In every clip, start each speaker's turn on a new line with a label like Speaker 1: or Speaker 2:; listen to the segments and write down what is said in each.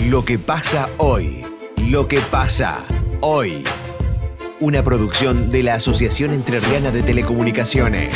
Speaker 1: Lo que pasa hoy. Lo que pasa hoy. Una producción de la Asociación Entrerriana de Telecomunicaciones.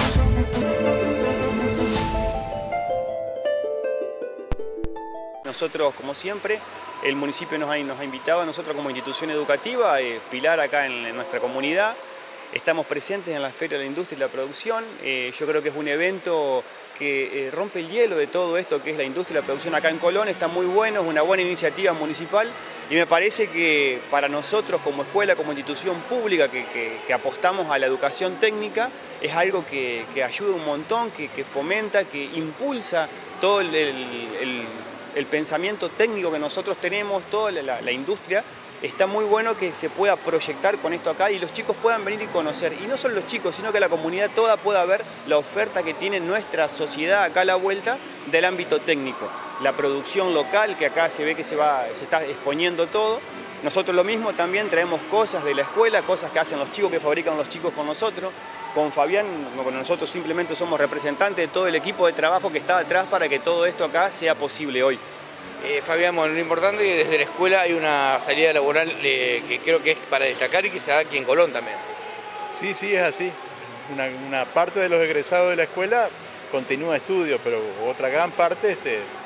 Speaker 2: Nosotros, como siempre, el municipio nos ha invitado a nosotros como institución educativa, pilar acá en nuestra comunidad. Estamos presentes en la Feria de la Industria y la Producción. Yo creo que es un evento que rompe el hielo de todo esto que es la industria y la producción acá en Colón. Está muy bueno, es una buena iniciativa municipal y me parece que para nosotros como escuela, como institución pública que apostamos a la educación técnica, es algo que ayuda un montón, que fomenta, que impulsa todo el pensamiento técnico que nosotros tenemos, toda la industria. Está muy bueno que se pueda proyectar con esto acá y los chicos puedan venir y conocer. Y no solo los chicos, sino que la comunidad toda pueda ver la oferta que tiene nuestra sociedad acá a la vuelta del ámbito técnico. La producción local, que acá se ve que se está exponiendo todo. Nosotros lo mismo también traemos cosas de la escuela, cosas que hacen los chicos, que fabrican los chicos con nosotros. Con Fabián, nosotros simplemente somos representantes de todo el equipo de trabajo que está detrás para que todo esto acá sea posible hoy.
Speaker 3: Fabián, bueno, lo importante es que desde la escuela hay una salida laboral que creo que es para destacar y que se da aquí en Colón también.
Speaker 4: Sí, es así. Una parte de los egresados de la escuela continúa estudios, pero otra gran parte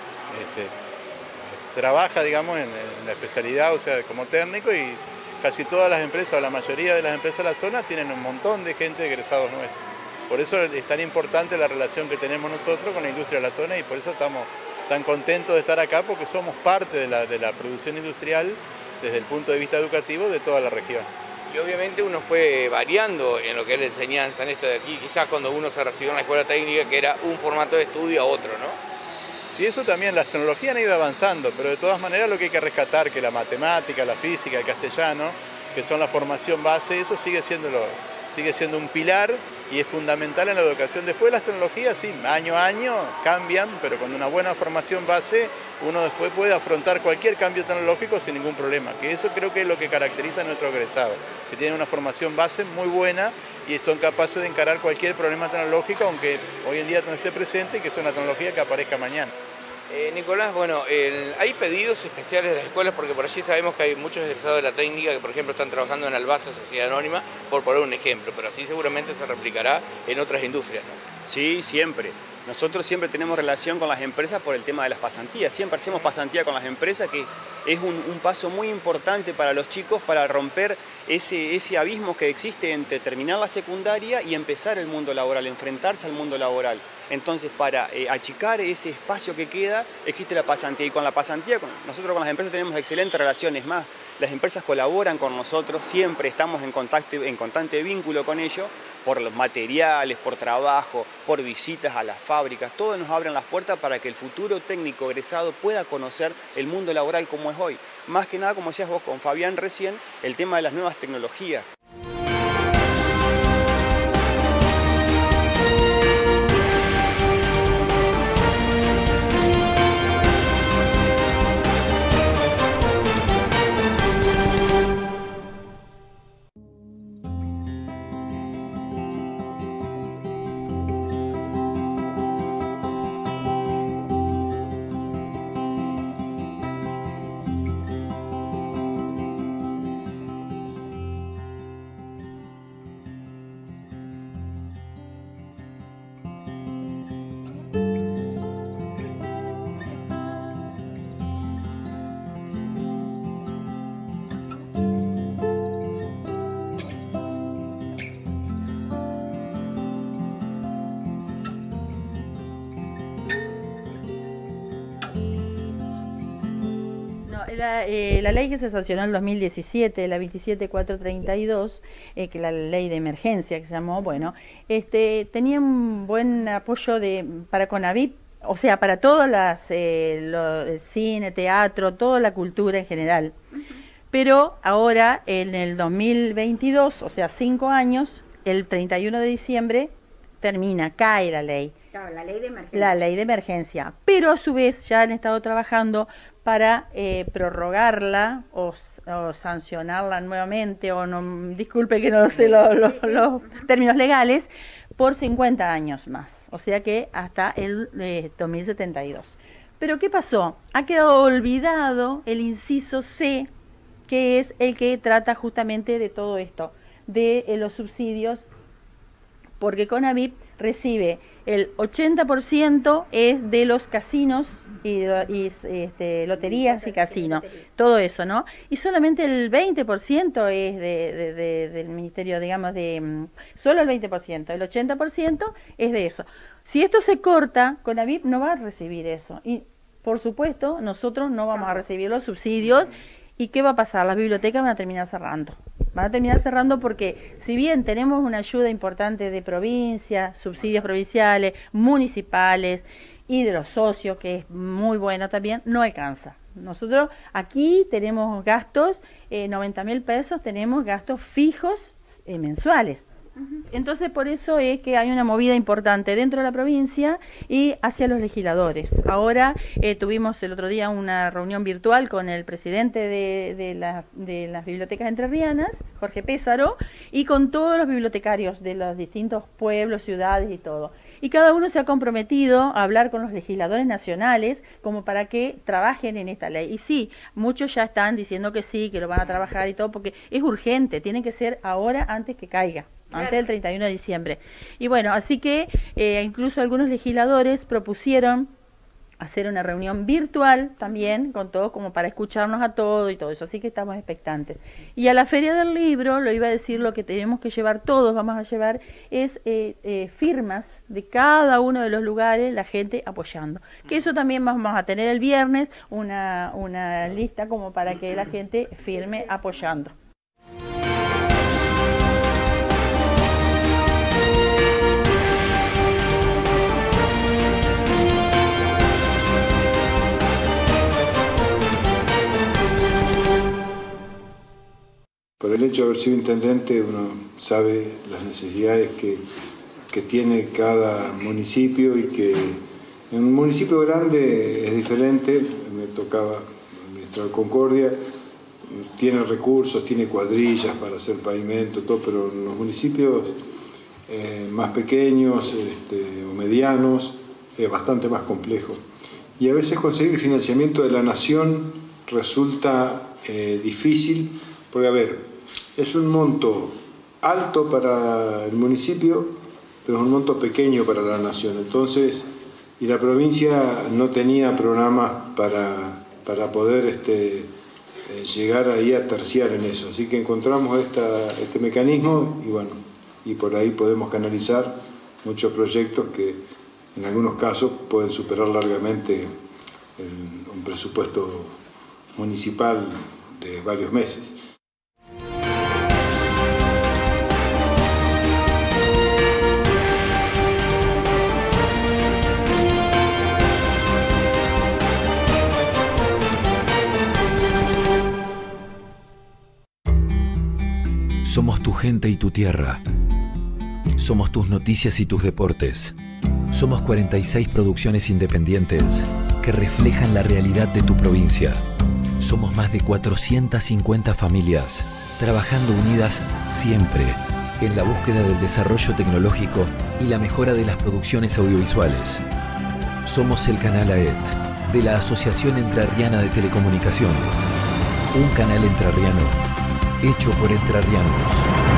Speaker 4: trabaja, digamos, en la especialidad, o sea, como técnico, y casi todas las empresas, o la mayoría de las empresas de la zona, tienen un montón de gente egresados nuestros. Por eso es tan importante la relación que tenemos nosotros con la industria de la zona y por eso estamos tan contentos de estar acá, porque somos parte de la producción industrial desde el punto de vista educativo de toda la región.
Speaker 3: Y obviamente uno fue variando en lo que es la enseñanza en esto de aquí, quizás cuando uno se recibió en la escuela técnica, que era un formato de estudio a otro, ¿no?
Speaker 4: Sí, eso también, las tecnologías han ido avanzando, pero de todas maneras lo que hay que rescatar, que la matemática, la física, el castellano, que son la formación base, eso sigue siendo un pilar y es fundamental en la educación. Después las tecnologías, sí, año a año cambian, pero con una buena formación base uno después puede afrontar cualquier cambio tecnológico sin ningún problema, que eso creo que es lo que caracteriza a nuestros egresados, que tienen una formación base muy buena y son capaces de encarar cualquier problema tecnológico, aunque hoy en día no esté presente y que sea una tecnología que aparezca mañana.
Speaker 3: Nicolás, bueno, hay pedidos especiales de las escuelas porque por allí sabemos que hay muchos egresados de la técnica que por ejemplo están trabajando en Albasa, Sociedad Anónima, por poner un ejemplo, pero así seguramente se replicará en otras industrias, ¿no?
Speaker 2: Sí, siempre. Nosotros siempre tenemos relación con las empresas por el tema de las pasantías. Siempre hacemos pasantía con las empresas, que es un paso muy importante para los chicos para romper ese abismo que existe entre terminar la secundaria y empezar el mundo laboral, enfrentarse al mundo laboral. Entonces, para achicar ese espacio que queda, existe la pasantía. Y con la pasantía, nosotros con las empresas tenemos excelentes relaciones. Más, las empresas colaboran con nosotros, siempre estamos en constante vínculo con ellos, por los materiales, por trabajo, por visitas a las fábricas. Todos nos abren las puertas para que el futuro técnico egresado pueda conocer el mundo laboral como es hoy. Más que nada, como decías vos con Fabián recién, el tema de las nuevas tecnologías.
Speaker 5: La ley que se sancionó en el 2017, la 27432, que es la ley de emergencia que se llamó, bueno, tenía un buen apoyo para CONAVIP, o sea, para todas el cine, teatro, toda la cultura en general. Pero ahora, en el 2022, o sea, 5 años, el 31 de diciembre, cae la ley.
Speaker 6: Claro, la ley de emergencia.
Speaker 5: La ley de emergencia. Pero a su vez ya han estado trabajando para prorrogarla o sancionarla nuevamente, o no, disculpe que no sé los términos legales, por 50 años más. O sea que hasta el 2072. Pero ¿qué pasó? Ha quedado olvidado el inciso C, que es el que trata justamente de todo esto, de los subsidios, porque CONAVIP recibe el 80% es de los casinos y loterías y casinos, todo eso, ¿no? Y solamente el 20% es del ministerio, digamos, solo el 20%, el 80% es de eso. Si esto se corta, CONAVIP no va a recibir eso. Y, por supuesto, nosotros no vamos a recibir los subsidios. ¿Y qué va a pasar? Las bibliotecas van a terminar cerrando. Van a terminar cerrando porque, si bien tenemos una ayuda importante de provincia, subsidios provinciales, municipales y de los socios, que es muy buena también, no alcanza. Nosotros aquí tenemos gastos, 90.000 pesos, tenemos gastos fijos mensuales. Entonces, por eso es que hay una movida importante dentro de la provincia y hacia los legisladores. Ahora tuvimos el otro día una reunión virtual con el presidente de las bibliotecas entrerrianas, Jorge Pésaro, y con todos los bibliotecarios de los distintos pueblos, ciudades y todo. Y cada uno se ha comprometido a hablar con los legisladores nacionales como para que trabajen en esta ley. Y sí, muchos ya están diciendo que sí, que lo van a trabajar y todo, porque es urgente, tiene que ser ahora antes que caiga. Antes del 31 de diciembre. Y bueno, así que incluso algunos legisladores propusieron hacer una reunión virtual también con todos, como para escucharnos a todos y todo eso. Así que estamos expectantes. Y a la Feria del Libro, lo iba a decir, lo que tenemos que llevar todos, vamos a llevar, es firmas de cada uno de los lugares, la gente apoyando. Que eso también vamos a tener el viernes, una lista como para que la gente firme apoyando.
Speaker 6: Por el hecho de haber sido intendente, uno sabe las necesidades que tiene cada municipio y que en un municipio grande es diferente. Me tocaba administrar Concordia, tiene recursos, tiene cuadrillas para hacer pavimento, todo, pero en los municipios más pequeños o medianos es bastante más complejo. Y a veces conseguir financiamiento de la nación resulta difícil, porque a ver, es un monto alto para el municipio, pero es un monto pequeño para la nación. Entonces, y la provincia no tenía programas para poder llegar ahí a terciar en eso. Así que encontramos este mecanismo y bueno, y por ahí podemos canalizar muchos proyectos que en algunos casos pueden superar largamente un presupuesto municipal de varios meses.
Speaker 7: Somos tu gente y tu tierra. Somos tus noticias y tus deportes. Somos 46 producciones independientes que reflejan la realidad de tu provincia. Somos más de 450 familias, trabajando unidas siempre en la búsqueda del desarrollo tecnológico y la mejora de las producciones audiovisuales. Somos el canal AET, de la Asociación Entrerriana de Telecomunicaciones. Un canal entrerriano hecho por entrerrianos.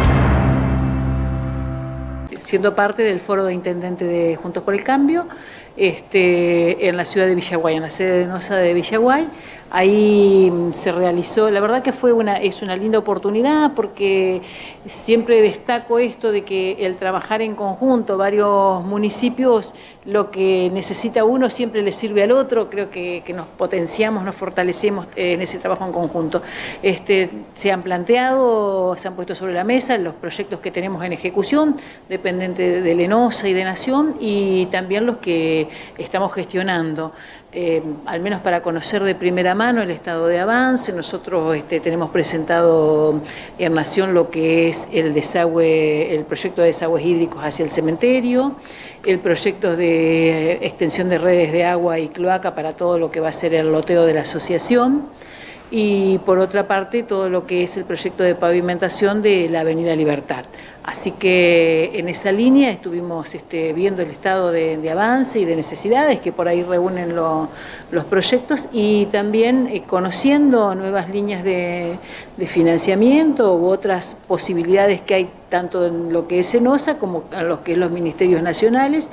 Speaker 8: Siendo parte del foro de intendente de Juntos por el Cambio, en la ciudad de Villaguay, en la sede de NOSA de Villaguay. Ahí se realizó, la verdad que es una linda oportunidad, porque siempre destaco esto de que el trabajar en conjunto, varios municipios, lo que necesita uno siempre le sirve al otro. Creo que nos potenciamos, nos fortalecemos en ese trabajo en conjunto. Se han planteado, se han puesto sobre la mesa los proyectos que tenemos en ejecución, dependiente de NOSA y de Nación, y también los que estamos gestionando. Al menos para conocer de primera mano el estado de avance. Nosotros tenemos presentado en Nación lo que es el desagüe, el proyecto de desagües hídricos hacia el cementerio, el proyecto de extensión de redes de agua y cloaca para todo lo que va a ser el loteo de la asociación, y por otra parte todo lo que es el proyecto de pavimentación de la Avenida Libertad. Así que en esa línea estuvimos viendo el estado de avance y de necesidades que por ahí reúnen los proyectos, y también conociendo nuevas líneas de financiamiento u otras posibilidades que hay tanto en lo que es SENOSA como en lo que es los ministerios nacionales.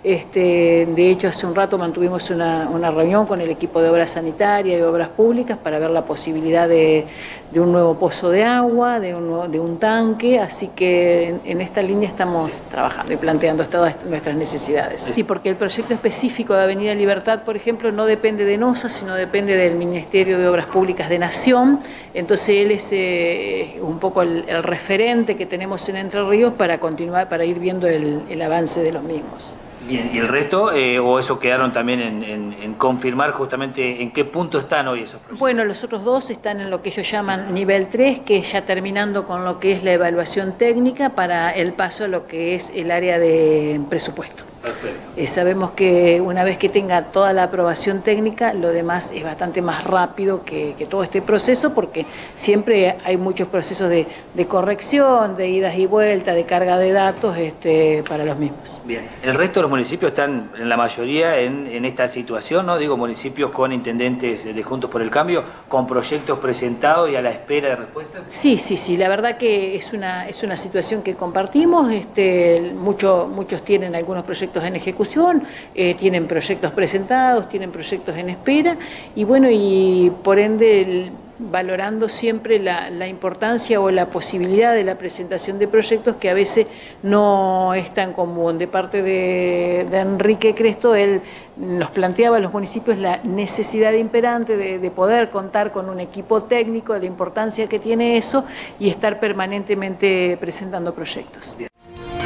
Speaker 8: De hecho, hace un rato mantuvimos una reunión con el equipo de obras sanitarias y obras públicas para ver la posibilidad de un nuevo pozo de agua, de un tanque, así que en esta línea estamos trabajando y planteando todas nuestras necesidades. Sí, porque el proyecto específico de Avenida Libertad, por ejemplo, no depende de NOSA, sino depende del Ministerio de Obras Públicas de Nación, entonces él es un poco el referente que tenemos en Entre Ríos para continuar, para ir viendo el avance de los mismos.
Speaker 9: Bien, ¿y el resto, o eso quedaron también en confirmar justamente en qué punto están hoy esos proyectos?
Speaker 8: Bueno, los otros dos están en lo que ellos llaman nivel 3, que es ya terminando con lo que es la evaluación técnica para el paso a lo que es el área de presupuesto.
Speaker 9: Perfecto.
Speaker 8: Sabemos que una vez que tenga toda la aprobación técnica, lo demás es bastante más rápido que todo este proceso, porque siempre hay muchos procesos de corrección, de idas y vueltas, de carga de datos para los mismos.
Speaker 9: Bien, el resto de los municipios están en la mayoría en esta situación, ¿no? Digo, municipios con intendentes de Juntos por el Cambio, con proyectos presentados y a la espera de respuestas.
Speaker 8: Sí, la verdad que es una situación que compartimos. Muchos tienen algunos proyectos en ejecución, tienen proyectos presentados, tienen proyectos en espera, y bueno, y por ende valorando siempre la importancia o la posibilidad de la presentación de proyectos, que a veces no es tan común. De parte de Enrique Cresto, él nos planteaba a los municipios la necesidad imperante de poder contar con un equipo técnico, de la importancia que tiene eso, y estar permanentemente presentando proyectos. Bien.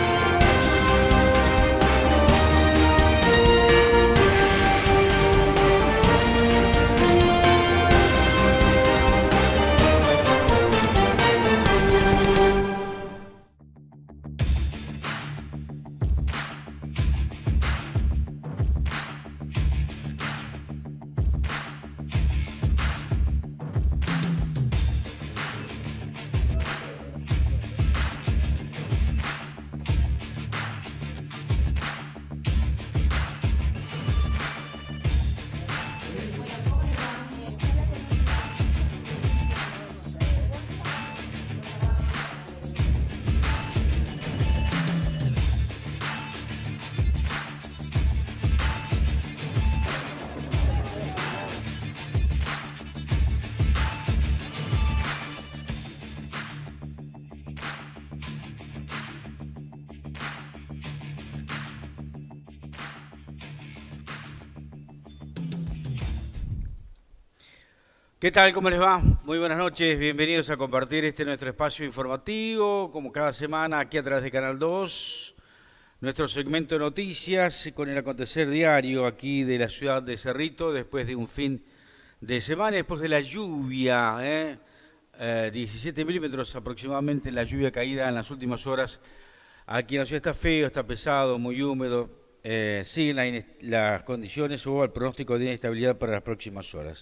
Speaker 10: ¿Qué tal? ¿Cómo les va? Muy buenas noches, bienvenidos a compartir nuestro espacio informativo, como cada semana aquí a través de Canal 2, nuestro segmento de noticias con el acontecer diario aquí de la ciudad de Cerrito, después de un fin de semana, después de la lluvia, 17 milímetros aproximadamente la lluvia caída en las últimas horas. Aquí en la ciudad está feo, está pesado, muy húmedo, siguen las condiciones o el pronóstico de inestabilidad para las próximas horas.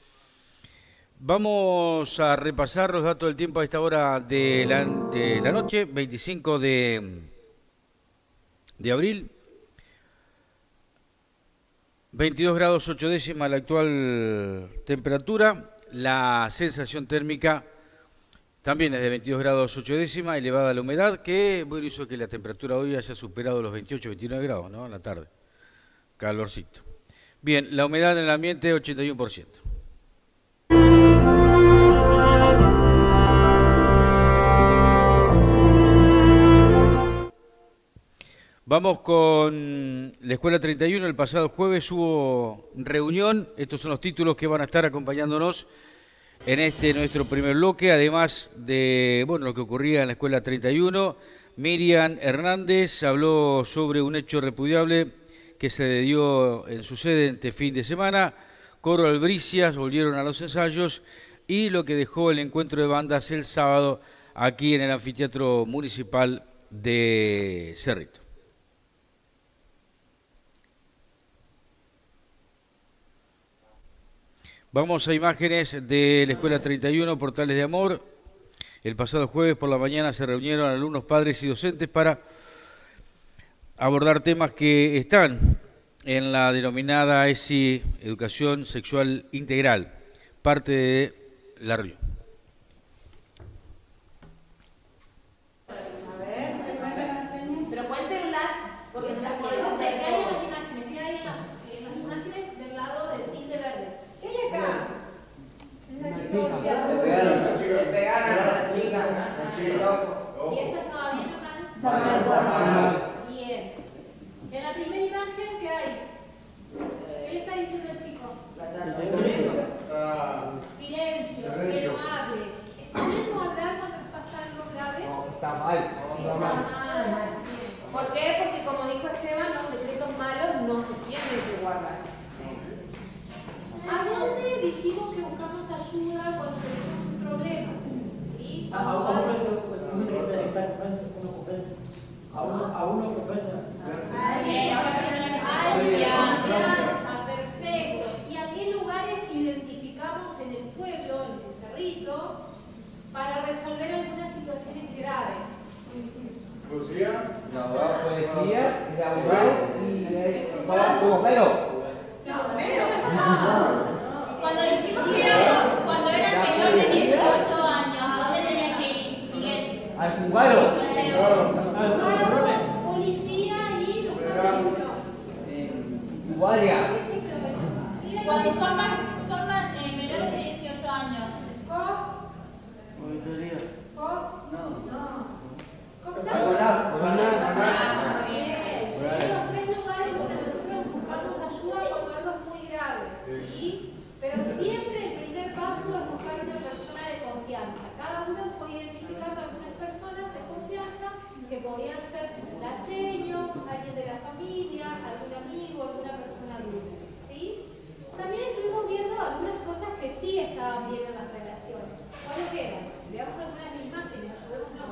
Speaker 10: Vamos a repasar los datos del tiempo a esta hora de la noche, 25 de abril. 22 grados 8 décimas la actual temperatura. La sensación térmica también es de 22 grados 8 décimas, elevada la humedad, que bueno, hizo que la temperatura hoy haya superado los 28, 29 grados, ¿no? En la tarde. Calorcito. Bien, la humedad en el ambiente 81%. Vamos con la Escuela 31. El pasado jueves hubo reunión. Estos son los títulos que van a estar acompañándonos en nuestro primer bloque. Además de lo que ocurría en la Escuela 31, Miriam Hernández habló sobre un hecho repudiable que se dio en su sede este fin de semana. Coro Albricias volvieron a los ensayos y lo que dejó el encuentro de bandas el sábado aquí en el Anfiteatro Municipal de Cerrito. Vamos a imágenes de la Escuela 31, Portales de Amor. El pasado jueves por la mañana se reunieron alumnos, padres y docentes para abordar temas que están en la denominada ESI, Educación Sexual Integral, parte de la reunión.
Speaker 11: Pero cuéntenlas, porque las podemos ver. ¿Qué hay en las imágenes? ¿Qué hay en las imágenes del lado del tinte verde? ¿Qué hay acá?
Speaker 12: Le pegaron a la chica.
Speaker 11: ¿Y esa estaba bien o mal? Bien. En la primera imagen, ¿qué hay? ¿Qué le está diciendo el chico? Silencio, que no hable. ¿Está bien no hablar cuando pasa algo grave?
Speaker 12: No, está mal.
Speaker 11: Está mal. ¿Por qué? Porque como dijo Esteban, los secretos malos no se tienen que guardar. ¿A dónde dijimos que buscamos ayuda cuando tenemos un problema? ¿Sí?
Speaker 12: A uno que ofensa.
Speaker 11: Perfecto. ¿Y a qué lugares identificamos en el pueblo, en el Cerrito, para resolver algunas situaciones graves?
Speaker 12: ¿Poesía? La poesía, el abogado y el bombero.
Speaker 11: Cuando dijimos que era, cuando eran menores de 18 años, ¿a dónde tenían que ir, Miguel?
Speaker 12: Al juzgado.
Speaker 11: Policía y los
Speaker 12: Guardia.
Speaker 11: Cuando son menores de 18 años. ¿COP? ¿COP? No. Los tres lugares donde nosotros buscamos ayuda cuando algo es muy grave, ¿sí? Pero siempre el primer paso es buscar una persona de confianza. Cada uno fue identificando algunas personas de confianza que podían ser la seño, alguien de la familia, algún amigo, alguna persona adulta, ¿sí? También estuvimos viendo algunas cosas que sí estaban bien en las relaciones. ¿Cuáles eran? Veamos algunas imágenes, ayudémonos.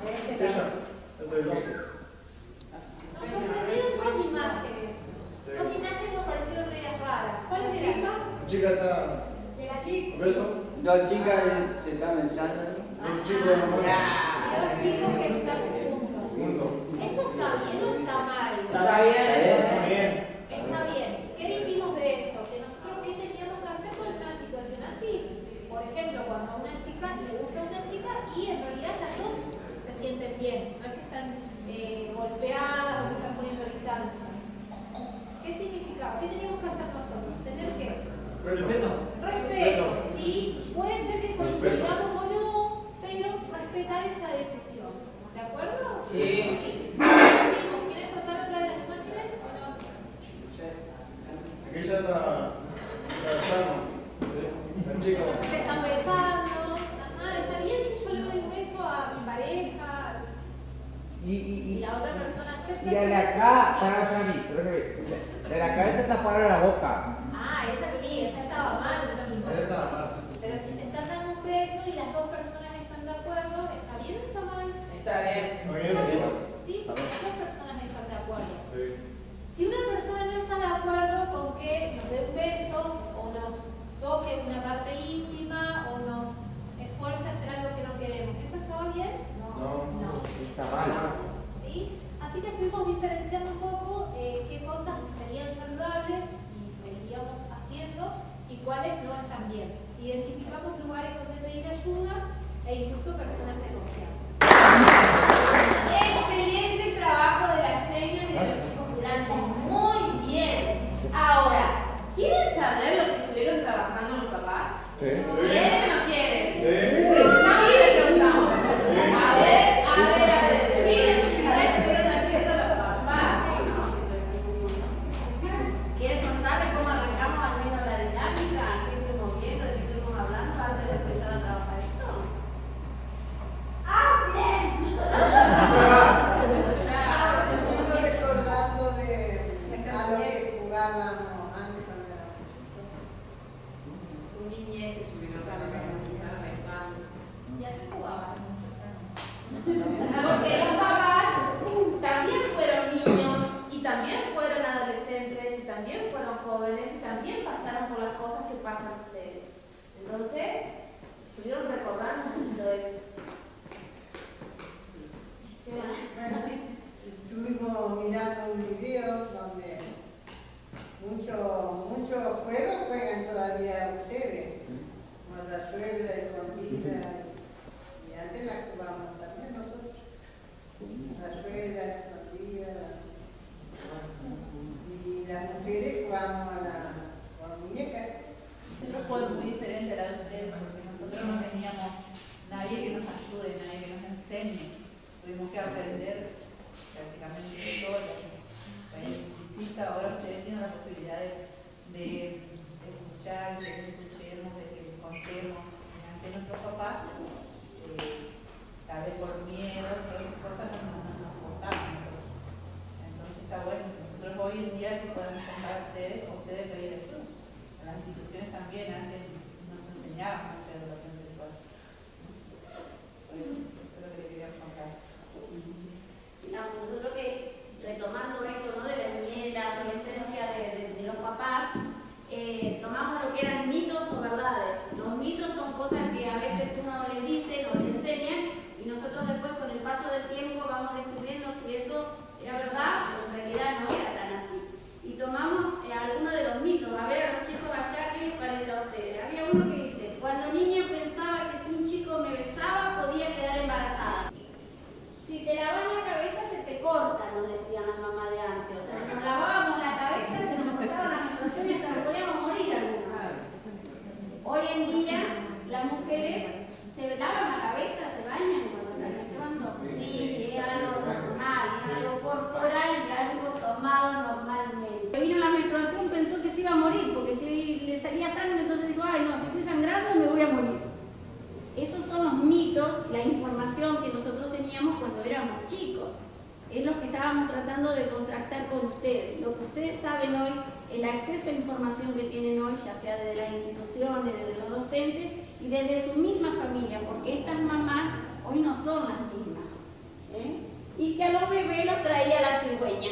Speaker 11: Nos sorprendieron dos imágenes. Dos imágenes nos parecieron medias raras. ¿Cuáles eran?
Speaker 13: La chica está...
Speaker 11: ¿De la chica?
Speaker 13: ¿Beso?
Speaker 12: Dos chicas se están besando.
Speaker 13: Un chico de la mano.
Speaker 11: Dos chicos que están juntos. ¿Eso está bien o está mal?
Speaker 12: Está bien.
Speaker 13: Está bien.
Speaker 11: Está bien. ¿Qué dijimos de eso? Que nosotros qué teníamos que hacer con una situación así. Por ejemplo, cuando a una chica le gusta a una chica y en realidad las dos se sienten bien. No es que están golpeadas o que están poniendo distancia. ¿Qué significaba? ¿Qué teníamos que hacer nosotros? ¿Tener qué? Respeto, ¿sí? Puede ser que coincidamos o no, pero respetar esa decisión. ¿De acuerdo?
Speaker 12: Sí.
Speaker 11: ¿Quieres contar otra de las imágenes o no?
Speaker 13: Aquella está sano. El chico.
Speaker 11: Se están besando. Ajá, está bien si yo le doy un beso a mi pareja y la otra persona acepta.
Speaker 12: Y a la acá, para mí, de la cabeza está para la boca.
Speaker 11: Ah, esa sí, esa estaba mal.
Speaker 13: Esa estaba mal.
Speaker 11: Pero si se están dando un beso y las dos personas están de acuerdo, ¿está bien o está mal?
Speaker 12: Está bien.
Speaker 13: Está bien.
Speaker 11: Sí, porque las dos personas están de acuerdo.
Speaker 13: Sí.
Speaker 11: Si una persona no está de acuerdo con que nos dé un beso o nos toque una parte íntima o nos esfuerce a hacer algo que no queremos, ¿eso estaba bien? No.
Speaker 12: Está mal.
Speaker 11: ¿Sí? Así que estuvimos diferenciando un poco qué cosas serían saludables y seguiríamos haciendo y cuáles no están bien. Identificamos lugares donde pedir ayuda e incluso personas de confianza. Excelente trabajo de las señas y de los chicos grandes. Muy bien. Ahora, ¿quieren saber lo que estuvieron trabajando los papás?
Speaker 13: Sí.
Speaker 11: ¿Quieren o no quieren?
Speaker 13: Sí.
Speaker 11: ¿Preguntamos y le preguntamos? A ver. ¿Qué estuvieron haciendo los papás? ¿Quieren contarle cómo arrancamos al menos la dinámica? ¿Qué estuvimos viendo? ¿De qué estuvimos hablando antes de empezar a trabajar esto? ¡Hablen!
Speaker 14: Estoy recordando de a lo que jugábamos antes cuando éramos chicos. Su niñez y su libertad.
Speaker 15: queremos ante nuestros papás, tal vez por miedo, por cosas que no nos cortamos. Entonces está bueno, nosotros hoy en día que podemos contar a ustedes pedir eso. A las instituciones también, antes nos enseñaban mucha educación sexual. Bueno, eso es lo que le quería contar.
Speaker 11: Nosotros que, retomando esto, ¿no?, de la niñez, la adolescencia de los papás, tomamos lo que eran mitos o verdades. Los mitos son cosas que a veces uno les dice, nos le enseñan, y nosotros después con el paso del tiempo vamos descubriendo si eso era verdad o en realidad no era tan así. Y tomamos algunos de los mitos. A ver, a los chicos allá, ¿qué les parece a ustedes? Había uno que dice, cuando niña pensaba que si un chico me besaba podía quedar embarazada. Si te lavas la cabeza se te corta, nos decían las mamás de antes. O sea, si nos lavábamos la cabeza se nos cortaba la menstruación y hasta nos podíamos morir algunas. Hoy en día las mujeres se lavan la cabeza, se bañan cuando están menstruando. Sí, es algo normal, es algo corporal y algo tomado normalmente. Que vino la menstruación pensó que se iba a morir, porque si le salía sangre entonces dijo, ay no, si estoy sangrando me voy a morir. Esos son los mitos, la información que nosotros teníamos cuando éramos chicos. Es lo que estábamos tratando de contrastar con ustedes. Lo que ustedes saben hoy, el acceso a información que tienen hoy, ya sea desde las instituciones, desde los docentes y desde su misma familia, porque estas mamás hoy no son las mismas. Y que a los bebés los traía la cigüeña.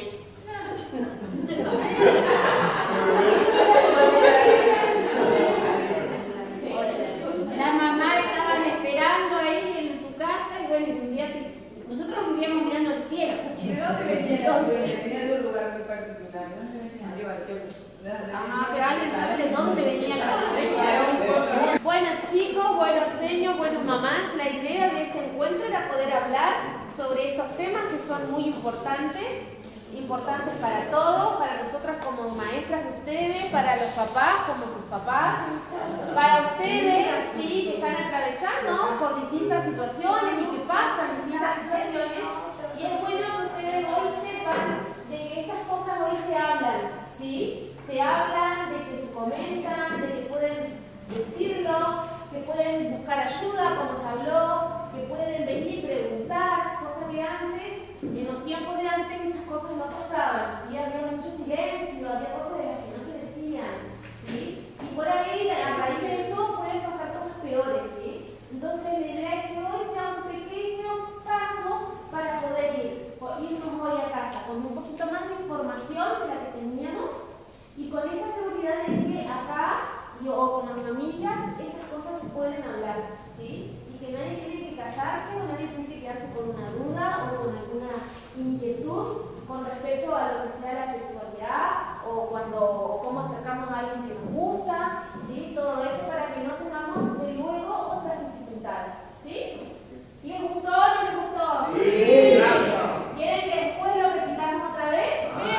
Speaker 11: Las mamás estaban esperando ahí en su casa y bueno, un día sí, nosotros vivíamos mirando el cielo.
Speaker 15: ¿Y de dónde venía? Entonces, venía de un lugar muy particular, ¿no? Arriba del cielo.
Speaker 11: Pero alguien sabe de dónde venía la cigüeña. Bueno chicos, buenos seños, buenas mamás, la idea de este encuentro era poder hablar sobre estos temas que son muy importantes para todos, para nosotras como maestras de ustedes, para los papás como sus papás, para ustedes, sí, que están atravesando por distintas situaciones y que pasan distintas situaciones, y es bueno que ustedes hoy sepan de que estas cosas hoy se hablan, ¿sí? Se hablan, de que se comentan, de que pueden decirlo, que pueden buscar ayuda, como se habló, que pueden venir y preguntar, cosas que antes, en los tiempos de antes, esas cosas no pasaban, ¿sí? Había mucho silencio, había cosas de las que no se decían, ¿sí? Y por ahí, a raíz de eso, pueden pasar cosas peores, ¿sí? Entonces, la idea es que hoy sea un pequeño paso para poder irnos hoy a casa con un poquito más de información de la que teníamos y con esta seguridad de que acá o con las familias estas cosas se pueden hablar, ¿sí? Y que nadie tiene que callarse o nadie tiene que quedarse con una duda o con alguna inquietud con respecto a lo que sea la sexualidad o cómo acercamos a alguien que nos gusta, ¿sí? Todo eso para que no tengamos de luego otras dificultades, ¿sí? ¿Les gustó o no les gustó? Sí. ¿Quieren que después lo repitamos otra vez?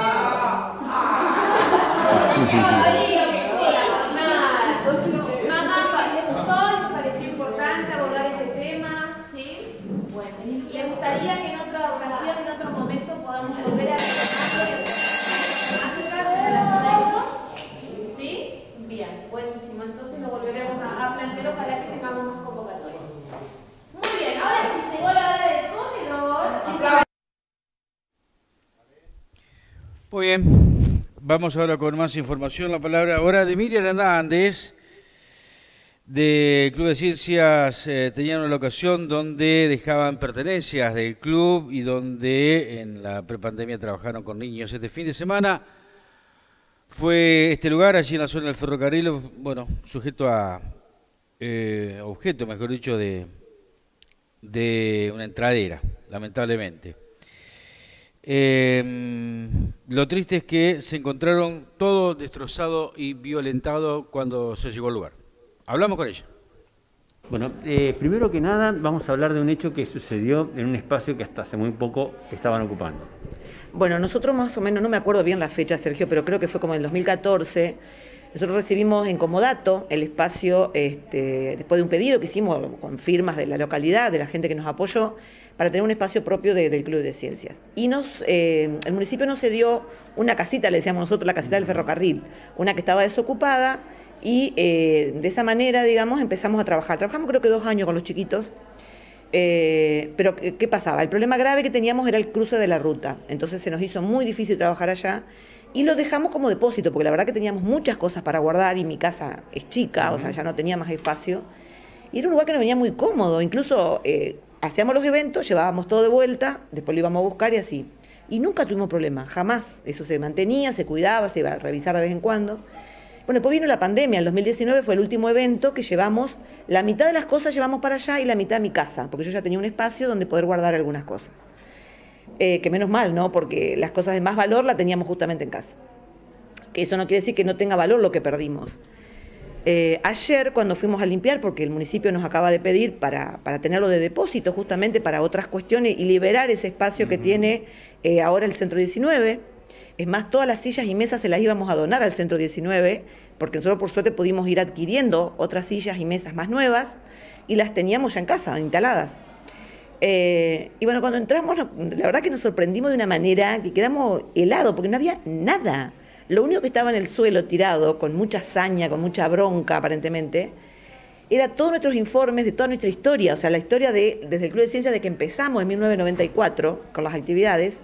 Speaker 11: Mamá, ¿les gustó? ¿Les pareció importante abordar este tema? ¿Sí? Bueno, ¿les gustaría que en otra ocasión, en otro momento, podamos volver a retomar? ¿Sí? Bien, buenísimo. Entonces lo volveremos a plantear, ojalá que tengamos más convocatorias. Muy bien, ahora sí llegó la hora del comedor.
Speaker 10: Muy bien, vamos ahora con más información. La palabra ahora de Miriam Hernández, del Club de Ciencias. Tenían una locación donde dejaban pertenencias del club y donde en la prepandemia trabajaron con niños. Este fin de semana fue este lugar, allí en la zona del ferrocarril, bueno, sujeto a objeto, mejor dicho, de una entradera, lamentablemente. Lo triste es que se encontraron todo destrozado y violentado cuando se llegó al lugar. Hablamos con ella.
Speaker 16: Bueno, primero que nada vamos a hablar de un hecho que sucedió en un espacio que hasta hace muy poco estaban ocupando.
Speaker 17: Bueno, nosotros más o menos, no me acuerdo bien la fecha, Sergio, pero creo que fue como en el 2014, nosotros recibimos en Comodato el espacio después de un pedido que hicimos con firmas de la localidad, de la gente que nos apoyó, para tener un espacio propio del Club de Ciencias. Y el municipio nos cedió una casita, le decíamos nosotros, la casita del ferrocarril, una que estaba desocupada, Y de esa manera, digamos, empezamos a trabajar. Trabajamos creo que 2 años con los chiquitos. Pero ¿qué pasaba? El problema grave que teníamos era el cruce de la ruta. Entonces se nos hizo muy difícil trabajar allá y lo dejamos como depósito, porque la verdad que teníamos muchas cosas para guardar y mi casa es chica, o sea, ya no tenía más espacio. Y era un lugar que nos venía muy cómodo. Incluso hacíamos los eventos, llevábamos todo de vuelta, después lo íbamos a buscar y así. Y nunca tuvimos problema, jamás. Eso se mantenía, se cuidaba, se iba a revisar de vez en cuando. Bueno, después vino la pandemia, el 2019 fue el último evento que llevamos, la mitad de las cosas llevamos para allá y la mitad a mi casa, porque yo ya tenía un espacio donde poder guardar algunas cosas. Que menos mal, ¿no? Porque las cosas de más valor las teníamos justamente en casa. Que eso no quiere decir que no tenga valor lo que perdimos. Ayer, cuando fuimos a limpiar, porque el municipio nos acaba de pedir para tenerlo de depósito, justamente para otras cuestiones, y liberar ese espacio que tiene ahora el Centro 19, es más, todas las sillas y mesas se las íbamos a donar al Centro 19, porque nosotros por suerte pudimos ir adquiriendo otras sillas y mesas más nuevas, y las teníamos ya en casa, instaladas. Y bueno, cuando entramos, la verdad que nos sorprendimos de una manera que quedamos helados, porque no había nada. Lo único que estaba en el suelo tirado, con mucha saña, con mucha bronca aparentemente, era todos nuestros informes de toda nuestra historia, o sea, la historia desde el Club de Ciencias, de que empezamos en 1994 con las actividades,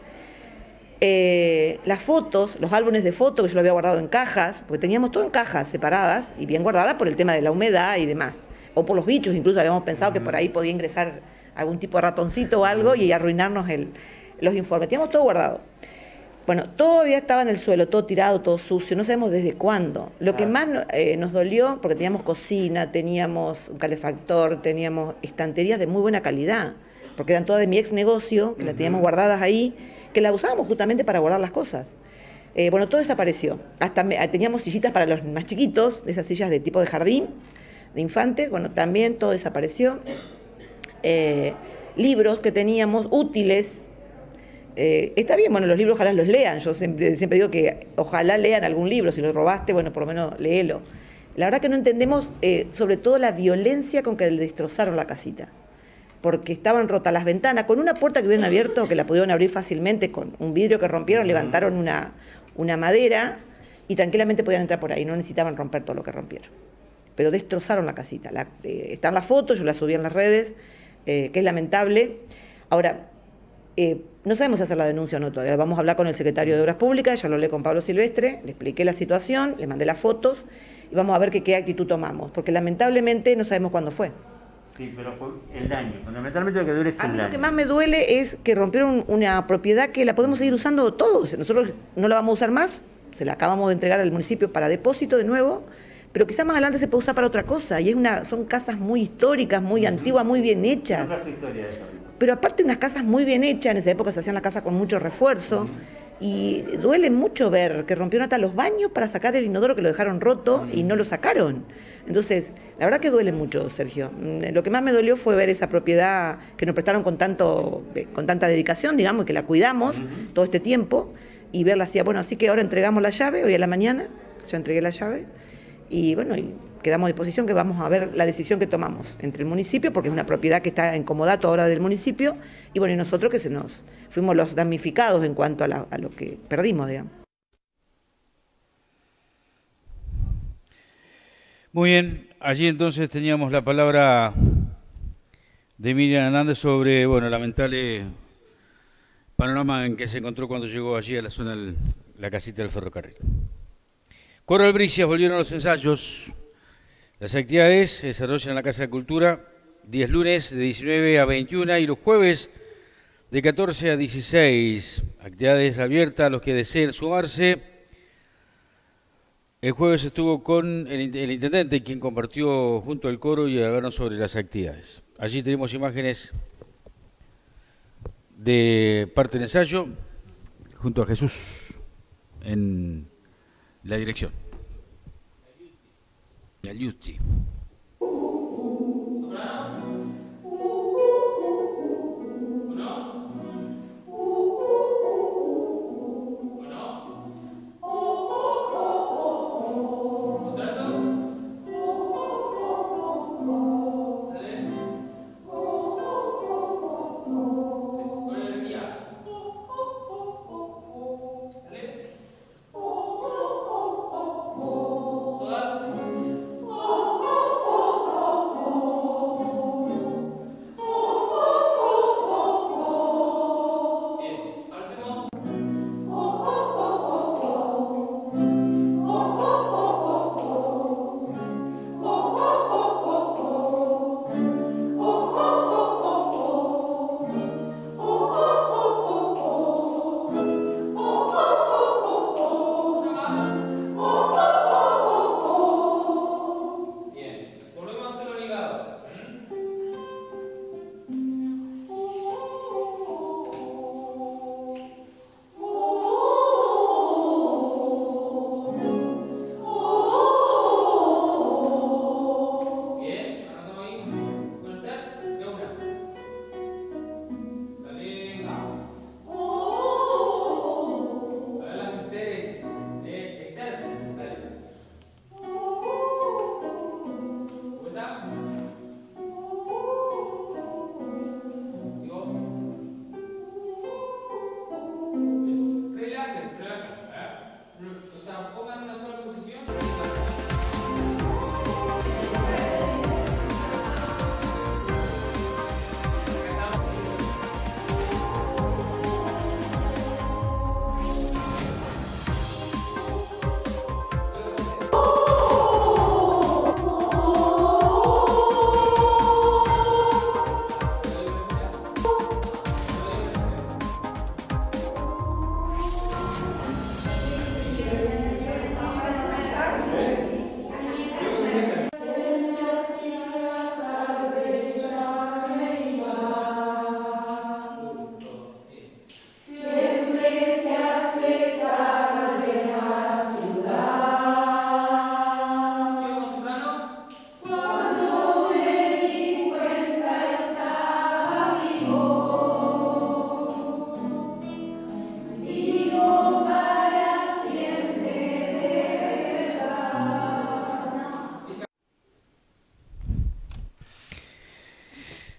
Speaker 17: las fotos, los álbumes de fotos que yo lo había guardado en cajas, porque teníamos todo en cajas separadas y bien guardadas por el tema de la humedad y demás, o por los bichos, incluso habíamos pensado que por ahí podía ingresar algún tipo de ratoncito o algo y arruinarnos los informes. Teníamos todo guardado. Bueno, todavía estaba en el suelo, todo tirado, todo sucio, no sabemos desde cuándo. Lo que más nos dolió, porque teníamos cocina, teníamos un calefactor, teníamos estanterías de muy buena calidad, porque eran todas de mi ex negocio, que las teníamos guardadas ahí, que las usábamos justamente para guardar las cosas. Bueno, todo desapareció. Hasta teníamos sillitas para los más chiquitos, de esas sillas de tipo de jardín, de infantes, bueno, también todo desapareció. Libros que teníamos, útiles. Está bien, bueno, los libros ojalá los lean. Yo siempre digo que ojalá lean algún libro. Si lo robaste, bueno, por lo menos léelo. La verdad que no entendemos, sobre todo la violencia con que le destrozaron la casita. Porque estaban rotas las ventanas, con una puerta que hubieran abierto, que la pudieron abrir fácilmente, con un vidrio que rompieron, levantaron una madera y tranquilamente podían entrar por ahí, no necesitaban romper todo lo que rompieron. Pero destrozaron la casita. Están las fotos, yo las subí en las redes, que es lamentable. Ahora, no sabemos si hacer la denuncia o no todavía. Vamos a hablar con el secretario de Obras Públicas, ya lo hablé con Pablo Silvestre, le expliqué la situación, le mandé las fotos y vamos a ver qué actitud tomamos, porque lamentablemente no sabemos cuándo fue.
Speaker 16: Sí, pero el daño, fundamentalmente lo que duele es el daño.
Speaker 17: Lo que más me duele es que rompieron una propiedad que la podemos seguir usando todos. Nosotros no la vamos a usar más, se la acabamos de entregar al municipio para depósito de nuevo, pero quizás más adelante se puede usar para otra cosa. Y son casas muy históricas, muy antiguas, muy bien hechas. Pero aparte unas casas muy bien hechas, en esa época se hacían las casas con mucho refuerzo. Y duele mucho ver que rompieron hasta los baños para sacar el inodoro, que lo dejaron roto y no lo sacaron. Entonces, la verdad que duele mucho, Sergio. Lo que más me dolió fue ver esa propiedad que nos prestaron con tanta dedicación, digamos, y que la cuidamos todo este tiempo, y verla así. Bueno, así que ahora entregamos la llave, hoy a la mañana, ya entregué la llave, y bueno, y quedamos a disposición que vamos a ver la decisión que tomamos entre el municipio, porque es una propiedad que está en comodato ahora del municipio, y bueno, y nosotros que fuimos los damnificados en cuanto a lo que perdimos, digamos.
Speaker 10: Muy bien, allí entonces teníamos la palabra de Miriam Hernández sobre, bueno, lamentable panorama en que se encontró cuando llegó allí a la zona de la casita del ferrocarril. Coro Albricias, volvieron los ensayos. Las actividades se desarrollan en la Casa de Cultura, días lunes de 19 a 21 y los jueves de 14 a 16. Actividades abiertas a los que deseen sumarse. El jueves estuvo con el intendente, quien compartió junto al coro y hablaron sobre las actividades. Allí tenemos imágenes de parte del ensayo, junto a Jesús en la dirección. El Yusti.
Speaker 3: Todas.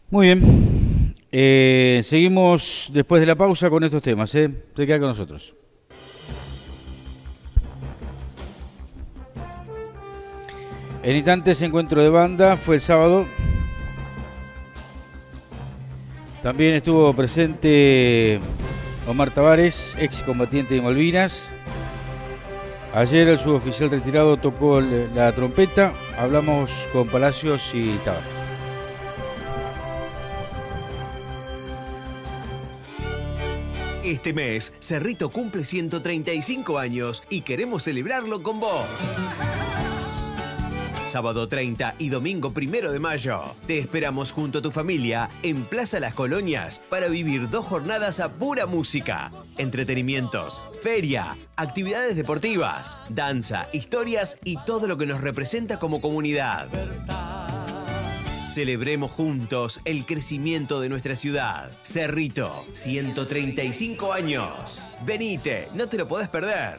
Speaker 10: Muy bien. Seguimos después de la pausa con estos temas. Se queda con nosotros. En instantes, encuentro de banda. Fue el sábado. También estuvo presente Omar Tavares, ex combatiente de Malvinas. Ayer el suboficial retirado tocó la trompeta. Hablamos con Palacios y Tavares.
Speaker 1: Este mes, Cerrito cumple 135 años y queremos celebrarlo con vos. Sábado 30 y domingo 1 de mayo. Te esperamos junto a tu familia en Plaza Las Colonias para vivir 2 jornadas a pura música, entretenimientos, feria, actividades deportivas, danza, historias y todo lo que nos representa como comunidad. Celebremos juntos el crecimiento de nuestra ciudad. Cerrito, 135 años. Venite, no te lo podés perder.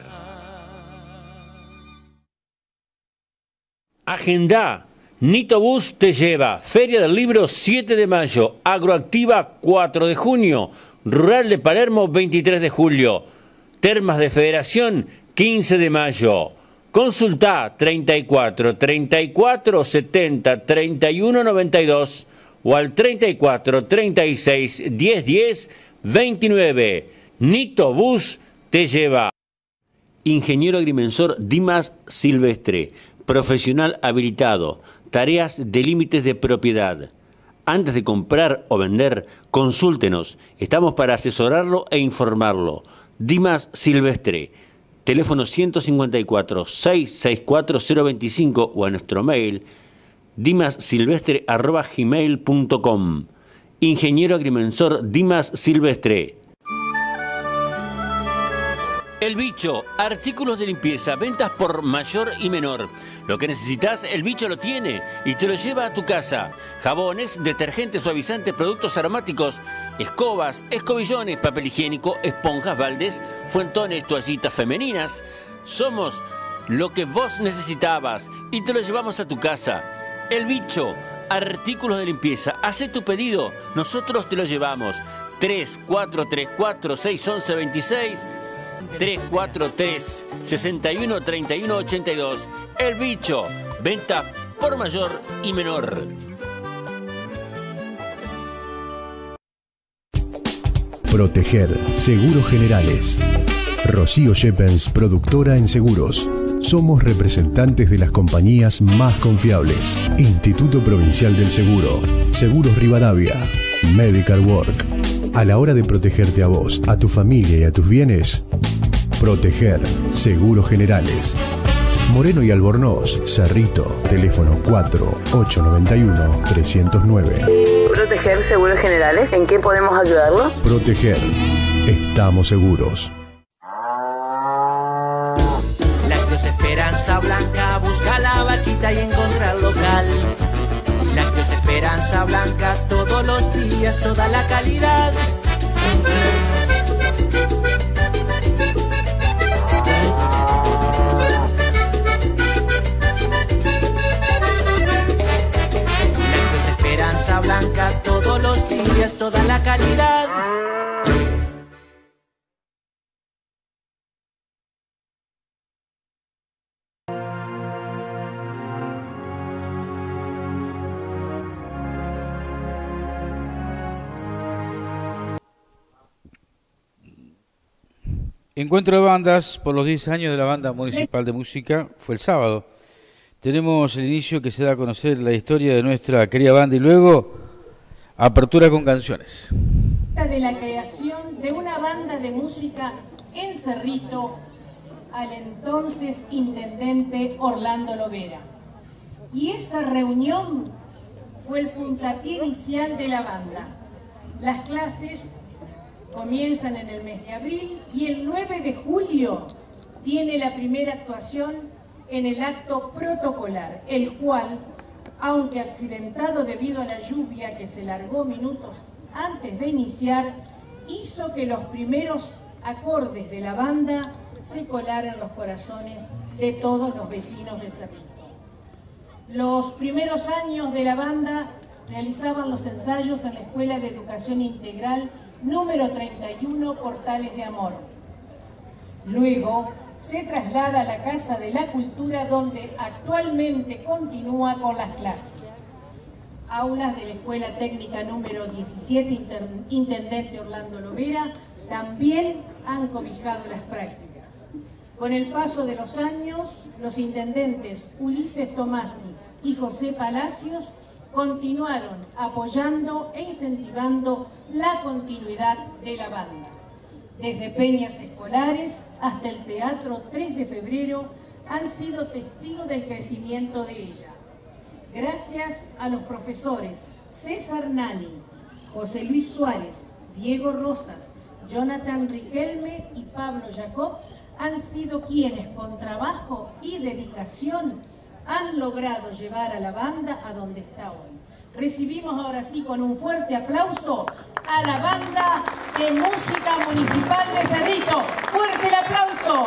Speaker 16: Agenda. Nito Bus te lleva. Feria del Libro 7 de mayo. Agroactiva 4 de junio. Rural de Palermo 23 de julio. Termas de Federación 15 de mayo. Consulta 34 34 70 31 92 o al 34 36 10 10 29. Nito Bus te lleva. Ingeniero agrimensor Dimas Silvestre, profesional habilitado, tareas de límites de propiedad. Antes de comprar o vender, consúltenos. Estamos para asesorarlo e informarlo. Dimas Silvestre. Teléfono 154-664-025 o a nuestro mail dimassilvestre@gmail.com. Ingeniero agrimensor Dimas Silvestre. El Bicho, artículos de limpieza, ventas por mayor y menor. Lo que necesitas, El Bicho lo tiene y te lo lleva a tu casa. Jabones, detergentes, suavizantes, productos aromáticos, escobas, escobillones, papel higiénico, esponjas, baldes, fuentones, toallitas femeninas. Somos lo que vos necesitabas y te lo llevamos a tu casa. El Bicho, artículos de limpieza. Hacé tu pedido, nosotros te lo llevamos. 3434 611 26 343 61 31 82. El Bicho, venta por mayor y menor.
Speaker 18: Proteger Seguros Generales. Rocío Shepens, productora en seguros. Somos representantes de las compañías más confiables. Instituto Provincial del Seguro. Seguros Rivadavia. Medical Work. A la hora de protegerte a vos, a tu familia y a tus bienes, Proteger Seguros Generales. Moreno y Albornoz, Cerrito, teléfono 4891-309.
Speaker 17: Proteger Seguros Generales, ¿en qué podemos ayudarlo?
Speaker 18: Proteger, estamos seguros.
Speaker 19: Lácteos Esperanza Blanca, busca la vaquita y encuentra el local. Lácteos Esperanza Blanca, todos los días, toda la calidad. Lácteos Esperanza Blanca, todos los días, toda la calidad.
Speaker 10: Encuentro de bandas por los 10 años de la Banda Municipal de Música fue el sábado. Tenemos el inicio que se da a conocer la historia de nuestra querida banda y luego apertura con canciones.
Speaker 20: De la creación de una banda de música en Cerrito al entonces intendente Orlando Lovera. Y esa reunión fue el puntapié inicial de la banda. Las clases comienzan en el mes de abril y el 9 de julio tiene la primera actuación en el acto protocolar, el cual, aunque accidentado debido a la lluvia que se largó minutos antes de iniciar, hizo que los primeros acordes de la banda se colaran en los corazones de todos los vecinos de Cerrito. Los primeros años de la banda realizaban los ensayos en la Escuela de Educación Integral número 31, Portales de Amor. Luego se traslada a la Casa de la Cultura, donde actualmente continúa con las clases. Aulas de la Escuela Técnica número 17, Intendente Orlando Lovera, también han cobijado las prácticas. Con el paso de los años, los intendentes Ulises Tomasi y José Palacios continuaron apoyando e incentivando la continuidad de la banda. Desde peñas escolares hasta el Teatro 3 de Febrero han sido testigos del crecimiento de ella. Gracias a los profesores César Nani, José Luis Suárez, Diego Rosas, Jonathan Riquelme y Pablo Jacob, han sido quienes con trabajo y dedicación han logrado llevar a la banda a donde está hoy. Recibimos ahora sí con un fuerte aplauso a la Banda de Música Municipal de Cerrito. ¡Fuerte el aplauso!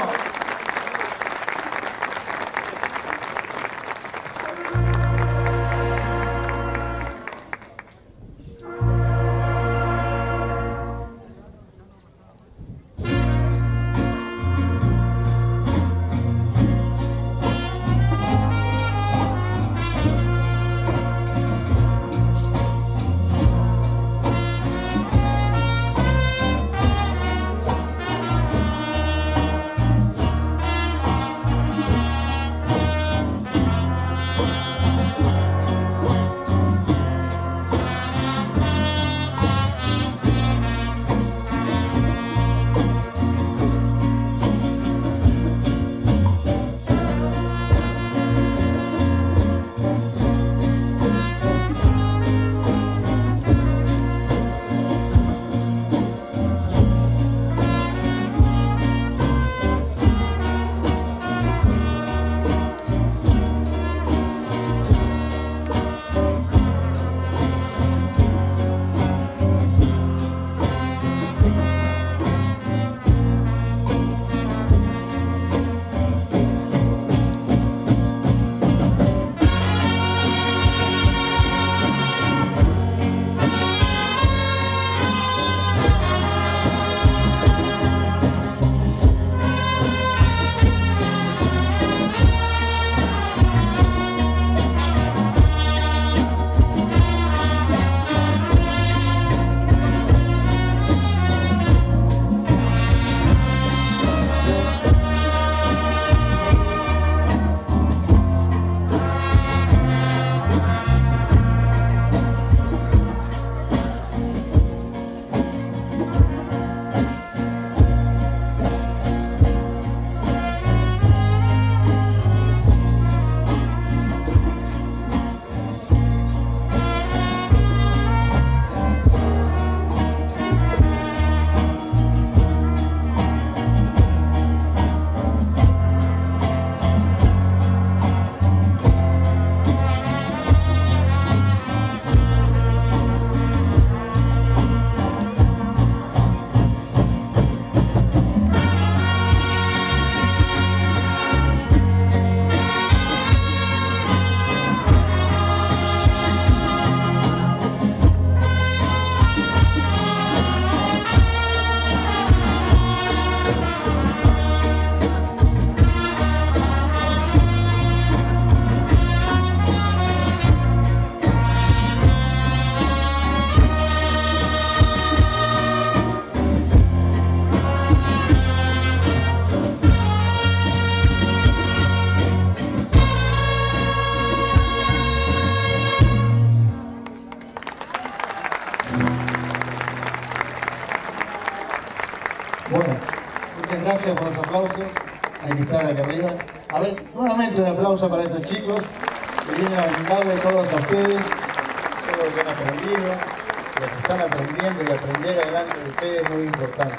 Speaker 13: Gracias por los aplausos. Hay que estar aquí arriba. A ver, nuevamente un aplauso para estos chicos que vienen a brindarle a todos a ustedes todo lo que han aprendido, lo que están aprendiendo, y aprender adelante de ustedes es muy importante.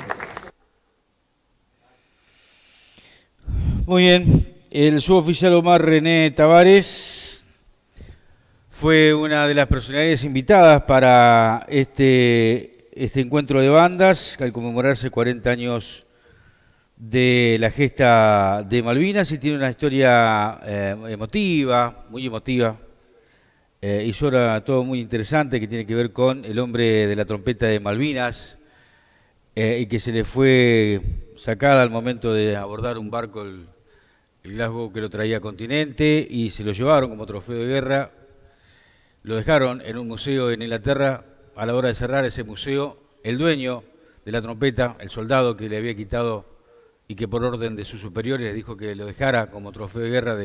Speaker 10: Muy bien, el suboficial Omar René Tavares fue una de las personalidades invitadas para este encuentro de bandas, al conmemorarse 40 años de la gesta de Malvinas, y tiene una historia emotiva, muy emotiva, hizo ahora todo muy interesante que tiene que ver con el hombre de la trompeta de Malvinas y que se le fue sacada al momento de abordar un barco el Glasgow que lo traía a Continente y se lo llevaron como trofeo de guerra. Lo dejaron en un museo en Inglaterra. A la hora de cerrar ese museo, el dueño de la trompeta, el soldado que le había quitado y que por orden de sus superiores le dijo que lo dejara como trofeo de guerra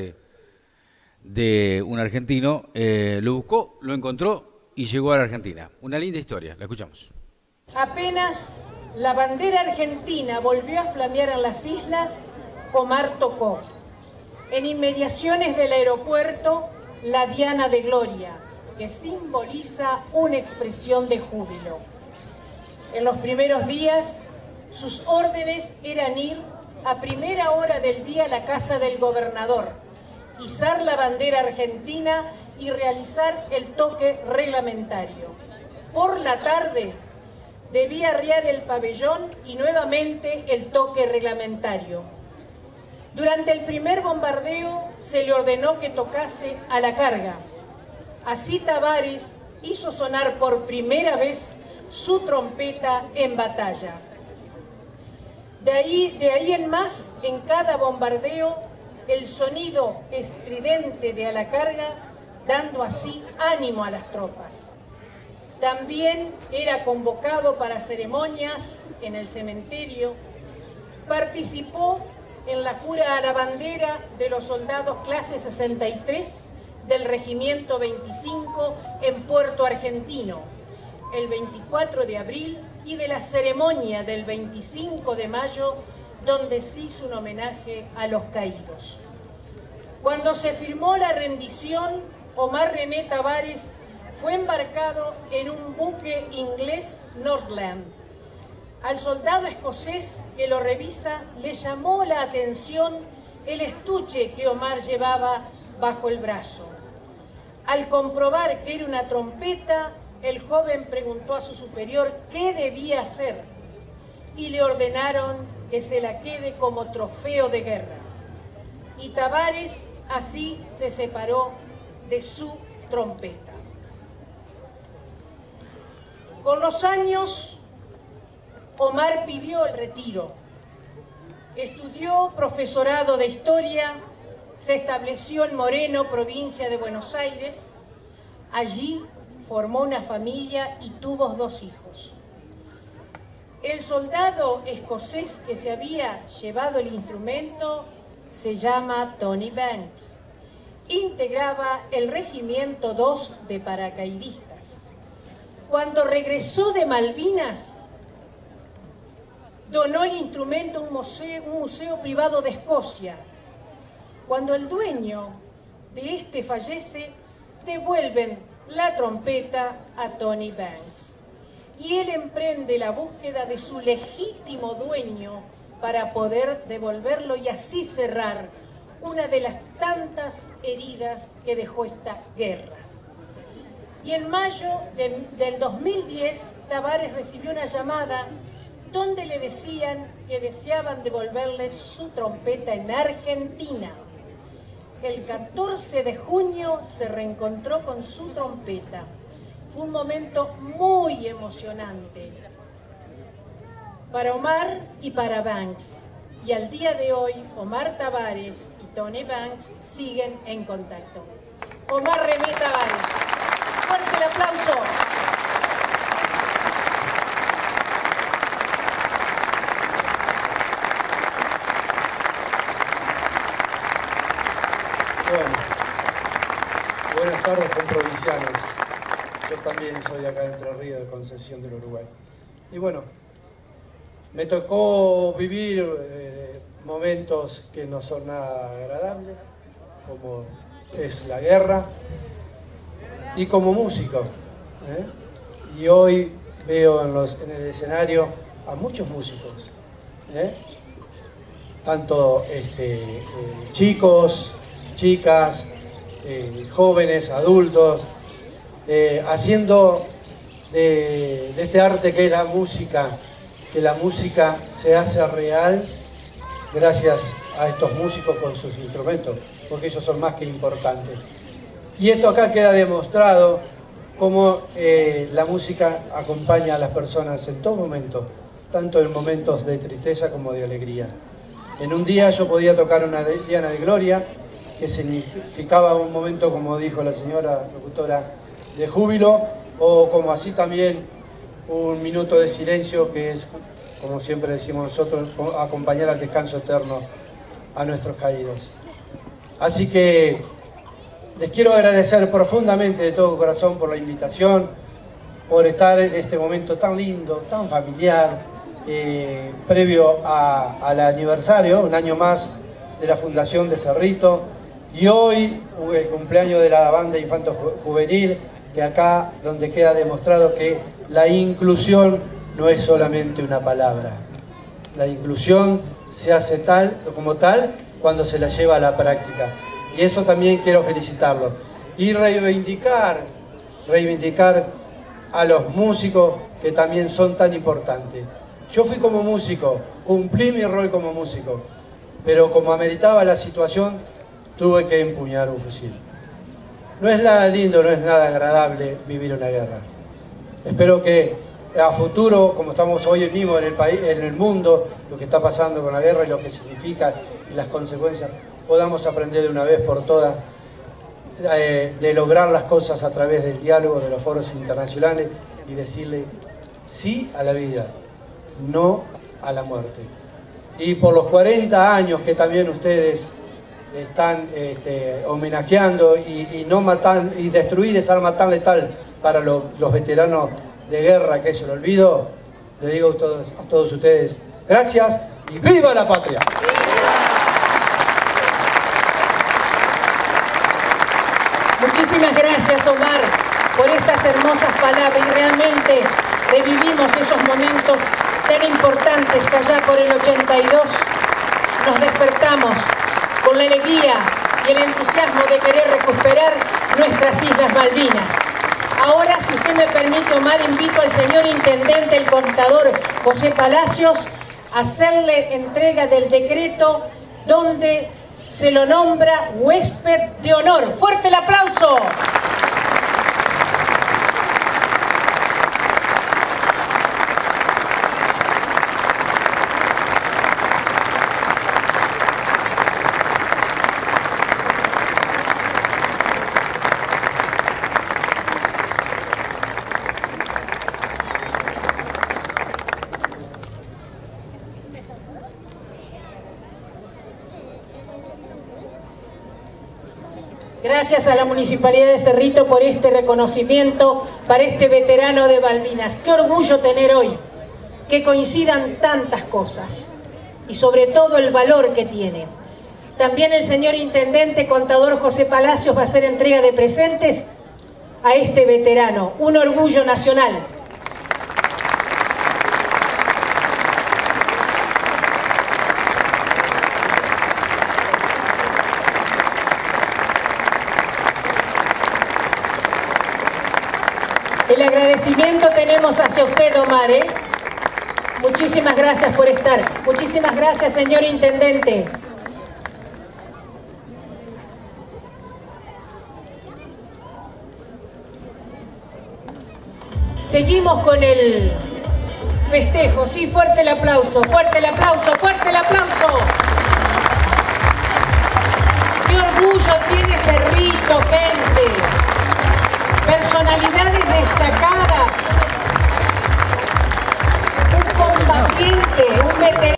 Speaker 10: de un argentino, lo buscó, lo encontró y llegó a la Argentina. Una linda historia, la escuchamos.
Speaker 20: Apenas la bandera argentina volvió a flamear en las islas, Omar tocó. En inmediaciones del aeropuerto, la Diana de Gloria, que simboliza una expresión de júbilo. En los primeros días, sus órdenes eran ir a primera hora del día a la casa del gobernador, izar la bandera argentina y realizar el toque reglamentario. Por la tarde, debía arriar el pabellón y nuevamente el toque reglamentario. Durante el primer bombardeo se le ordenó que tocase a la carga. Así Tavares hizo sonar por primera vez su trompeta en batalla. De ahí en más, en cada bombardeo, el sonido estridente de a la carga, dando así ánimo a las tropas. También era convocado para ceremonias en el cementerio. Participó en la jura a la bandera de los soldados clase 63 del Regimiento 25 en Puerto Argentino, el 24 de abril, y de la ceremonia del 25 de mayo, donde se hizo un homenaje a los caídos. Cuando se firmó la rendición, Omar René Tavares fue embarcado en un buque inglés Nordland. Al soldado escocés que lo revisa le llamó la atención el estuche que Omar llevaba bajo el brazo. Al comprobar que era una trompeta, el joven preguntó a su superior qué debía hacer y le ordenaron que se la quede como trofeo de guerra. Y Tavares así se separó de su trompeta. Con los años, Omar pidió el retiro. Estudió profesorado de historia, se estableció en Moreno, provincia de Buenos Aires. Allí formó una familia y tuvo 2 hijos. El soldado escocés que se había llevado el instrumento se llama Tony Banks. Integraba el Regimiento 2 de paracaidistas. Cuando regresó de Malvinas, donó el instrumento a un museo privado de Escocia. Cuando el dueño de este fallece, devuelven la trompeta a Tony Banks. Y él emprende la búsqueda de su legítimo dueño para poder devolverlo y así cerrar una de las tantas heridas que dejó esta guerra. Y en mayo del 2010, Tavares recibió una llamada donde le decían que deseaban devolverle su trompeta en Argentina. El 14 de junio se reencontró con su trompeta. Fue un momento muy emocionante para Omar y para Banks. Y al día de hoy, Omar Tavares y Tony Banks siguen en contacto. Omar René Tavares. Fuerte el aplauso.
Speaker 21: Bueno, buenas tardes, comprovincianos. Yo también soy de acá de Entre Ríos, de Concepción del Uruguay. Y bueno, me tocó vivir momentos que no son nada agradables, como es la guerra, y como músico. Y hoy veo en el escenario a muchos músicos, tanto chicos, chicas, jóvenes, adultos, haciendo de este arte que es la música, que la música se hace real gracias a estos músicos con sus instrumentos, porque ellos son más que importantes. Y esto acá queda demostrado cómo la música acompaña a las personas en todo momento, tanto en momentos de tristeza como de alegría. En un día yo podía tocar una Diana de Gloria, que significaba un momento, como dijo la señora locutora, de júbilo, o como así también un minuto de silencio, que es, como siempre decimos nosotros, acompañar al descanso eterno a nuestros caídos. Así que les quiero agradecer profundamente de todo corazón por la invitación, por estar en este momento tan lindo, tan familiar, previo al aniversario, un año más de la Fundación de Cerrito, y hoy el cumpleaños de la banda infanto juvenil, que acá donde queda demostrado que la inclusión no es solamente una palabra. La inclusión se hace tal como tal cuando se la lleva a la práctica. Y eso también quiero felicitarlo. Y reivindicar a los músicos que también son tan importantes. Yo fui como músico, cumplí mi rol como músico, pero como ameritaba la situación, tuve que empuñar un fusil. No es nada lindo, no es nada agradable vivir una guerra. Espero que a futuro, como estamos hoy mismo en el país, en el mundo, lo que está pasando con la guerra y lo que significa y las consecuencias, podamos aprender de una vez por todas de lograr las cosas a través del diálogo, de los foros internacionales y decirle sí a la vida, no a la muerte. Y por los 40 años que también ustedes están homenajeando y no matar y destruir esa arma tan letal para los veteranos de guerra, que es el olvido, le digo a todos ustedes gracias y ¡viva la patria!
Speaker 20: Muchísimas gracias, Omar, por estas hermosas palabras, y realmente revivimos esos momentos tan importantes que allá por el 82 nos despertamos con la alegría y el entusiasmo de querer recuperar nuestras Islas Malvinas. Ahora, si usted me permite, Omar, invito al señor Intendente, el contador José Palacios, a hacerle entrega del decreto donde se lo nombra huésped de honor. ¡Fuerte el aplauso! Gracias a la Municipalidad de Cerrito por este reconocimiento para este veterano de Malvinas. Qué orgullo tener hoy que coincidan tantas cosas y sobre todo el valor que tiene. También el señor Intendente Contador José Palacios va a hacer entrega de presentes a este veterano, un orgullo nacional. El agradecimiento tenemos hacia usted, Omar, Muchísimas gracias por estar. Muchísimas gracias, señor Intendente. Seguimos con el festejo. Sí, fuerte el aplauso, fuerte el aplauso, fuerte el aplauso. Qué orgullo tiene Cerrito, gente. Personalidades destacadas, un combatiente, un veterano.